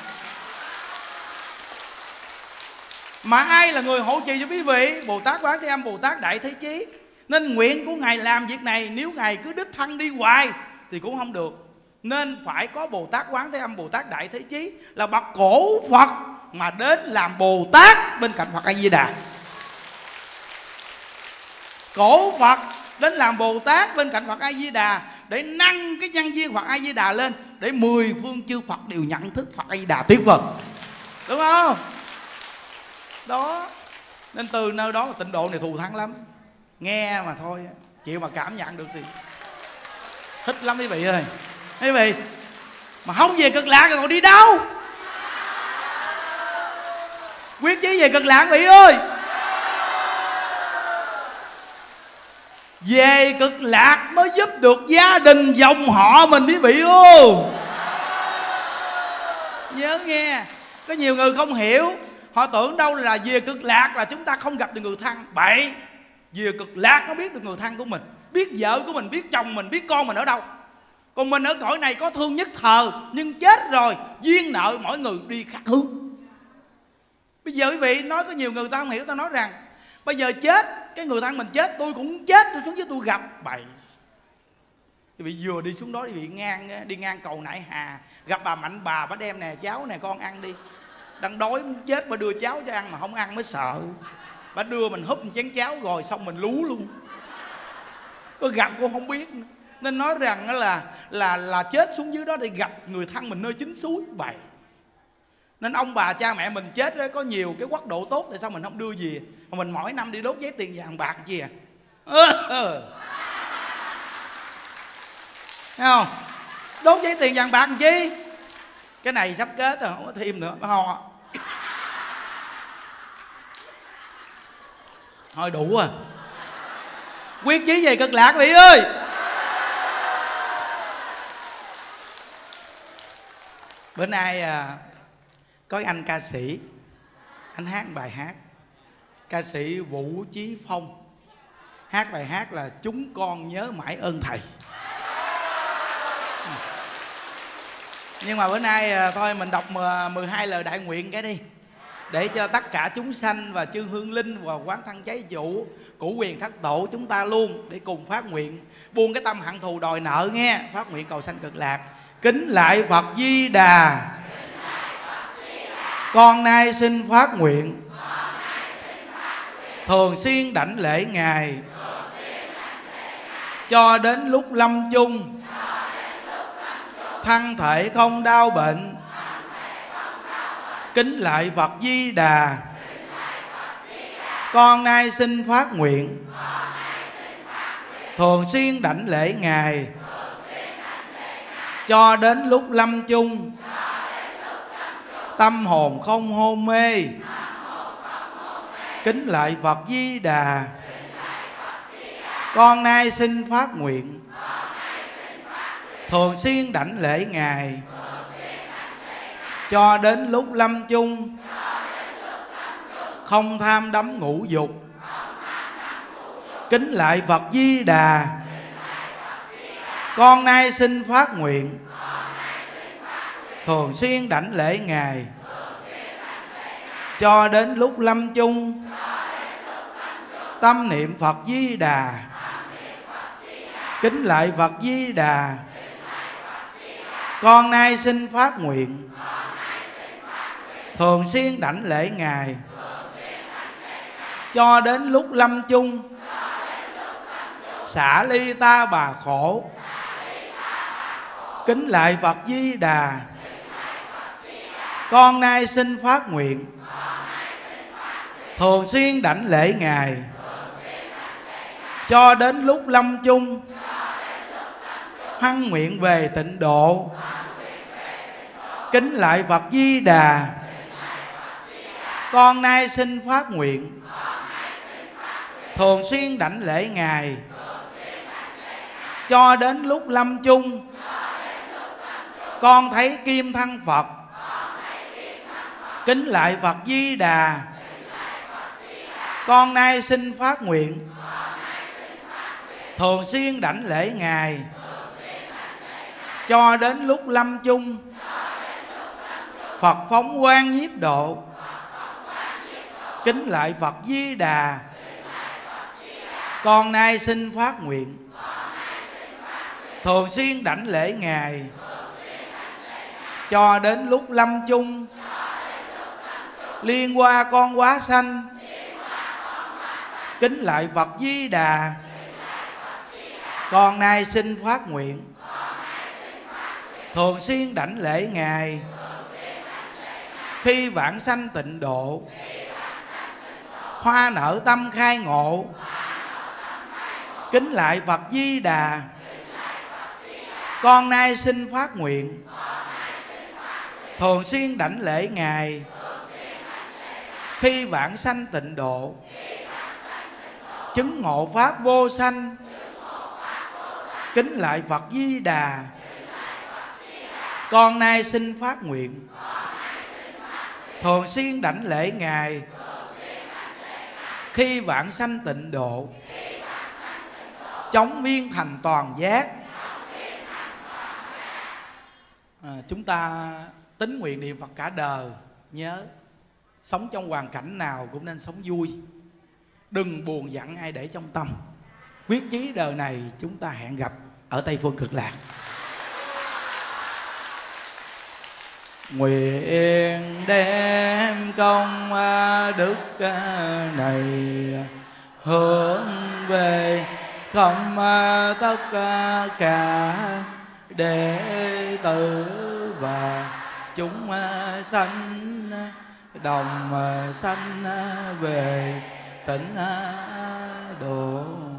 Mà ai là người hộ trì cho quý vị? Bồ Tát Quán Thế Âm, Bồ Tát Đại Thế Chí. Nên nguyện của Ngài làm việc này, nếu Ngài cứ đích thân đi hoài thì cũng không được. Nên phải có Bồ Tát Quán Thế Âm, Bồ Tát Đại Thế Chí là bậc cổ Phật mà đến làm Bồ Tát bên cạnh Phật A Di Đà. Cổ Phật đến làm Bồ Tát bên cạnh Phật A Di Đà để nâng cái nhân duyên Phật A Di Đà lên, để mười phương chư Phật đều nhận thức Phật A Di Đà tuyệt vời. Đúng không? Đó. Nên từ nơi đó tịnh độ này thù thắng lắm. Nghe mà thôi, chịu mà cảm nhận được thì thích lắm quý vị ơi. Quý vị mà không về cực lạc rồi còn đi đâu? Quyết chí về cực lạc quý vị ơi. Về cực lạc mới giúp được gia đình dòng họ mình quý vị ơi. Nhớ nghe. Có nhiều người không hiểu, họ tưởng đâu là về cực lạc là chúng ta không gặp được người thân. Bậy. Về cực lạc nó biết được người thân của mình, biết vợ của mình, biết chồng mình, biết con mình ở đâu. Còn mình ở cõi này có thương nhất thờ, nhưng chết rồi duyên nợ mỗi người đi khác hướng. Bây giờ quý vị nói có nhiều người ta không hiểu, ta nói rằng bây giờ chết, cái người thân mình chết, tôi cũng chết, tôi xuống dưới tôi gặp. Bậy. Quý vị vừa đi xuống đó quý vị đi ngang cầu Nại Hà, gặp bà Mạnh bà đem nè cháu nè con ăn đi. Đang đói muốn chết bà đưa cháu cho ăn mà không ăn mới sợ. Bà đưa mình húp một chén cháo rồi xong mình lú luôn. Có gặp cũng không biết. Nên nói rằng là chết xuống dưới đó để gặp người thân mình nơi chính suối. Bậy. Nên ông bà cha mẹ mình chết đó, có nhiều cái quốc độ tốt, tại sao mình không đưa về mà mình mỗi năm đi đốt giấy tiền vàng bạc chi à? Thấy không? Đốt giấy tiền vàng bạc làm chi? Cái này sắp kết rồi, không có thêm nữa. Ho. Thôi đủ à. Quyết chí về cực lạc quý vị ơi. Bữa nay có cái anh ca sĩ, anh hát bài hát. Ca sĩ Vũ Chí Phong hát bài hát là Chúng Con Nhớ Mãi Ơn Thầy. Nhưng mà bữa nay thôi mình đọc 12 lời đại nguyện cái đi, để cho tất cả chúng sanh và chư hương linh và quán thân cháy chủ, cửu quyền thất tổ chúng ta luôn để cùng phát nguyện buông cái tâm hận thù đòi nợ nghe, phát nguyện cầu sanh cực lạc. Kính lại Phật Di Đà, con nay xin phát nguyện thường xuyên đảnh lễ Ngài cho đến lúc lâm chung, thân thể không đau bệnh. Kính lại Phật Di Đà, con nay xin phát nguyện thường xuyên đảnh lễ Ngài cho đến lúc lâm chung, tâm hồn không hôn mê. Kính lại Phật Di Đà, con nay xin phát nguyện thường xuyên đảnh lễ Ngài cho đến lúc lâm chung, không tham đắm ngũ dục. Kính lại Phật Di Đà, con nay xin phát nguyện thường xuyên đảnh lễ Ngài cho đến lúc lâm chung, tâm niệm Phật Di Đà. Kính lại Phật Di Đà, con nay xin phát nguyện thường xuyên đảnh lễ Ngài cho đến lúc lâm chung, xả ly ta bà khổ, kính lại Phật Di Đà. Con nay xin phát nguyện thường xuyên đảnh lễ Ngài cho đến lúc lâm chung, hăng nguyện về tịnh độ, kính lại Phật Di Đà. Con nay xin phát nguyện thường xuyên đảnh lễ Ngài cho đến lúc lâm chung, con thấy kim thân Phật, kính lại Phật Di Đà. Con nay xin phát nguyện thường xuyên đảnh lễ Ngài cho đến lúc lâm chung, Phật phóng quang nhiếp độ, kính lại Phật Di Đà. Con nay xin phát nguyện thường xuyên đảnh lễ Ngài cho đến lúc lâm chung, liên qua con quá sanh, kính lại Phật Di Đà. Con nay xin phát nguyện thường xuyên đảnh lễ Ngài khi vãng sanh tịnh độ, hoa nở tâm khai ngộ, kính lại Phật Di Đà. Con nay xin phát nguyện thường xuyên đảnh lễ Ngài khi vãng sanh tịnh độ, chứng ngộ pháp vô sanh, kính lại Phật Di Đà. Con nay xin phát nguyện thường xuyên đảnh lễ Ngài khi vãng sanh tịnh độ, chóng viên thành toàn giác. Chúng ta tín nguyện niệm Phật cả đời, nhớ sống trong hoàn cảnh nào cũng nên sống vui, đừng buồn giận ai để trong tâm. Quyết chí đời này chúng ta hẹn gặp ở Tây Phương Cực Lạc. Nguyện đem công đức này hướng về không tất cả đệ tử và chúng sanh đồng sanh về tịnh độ.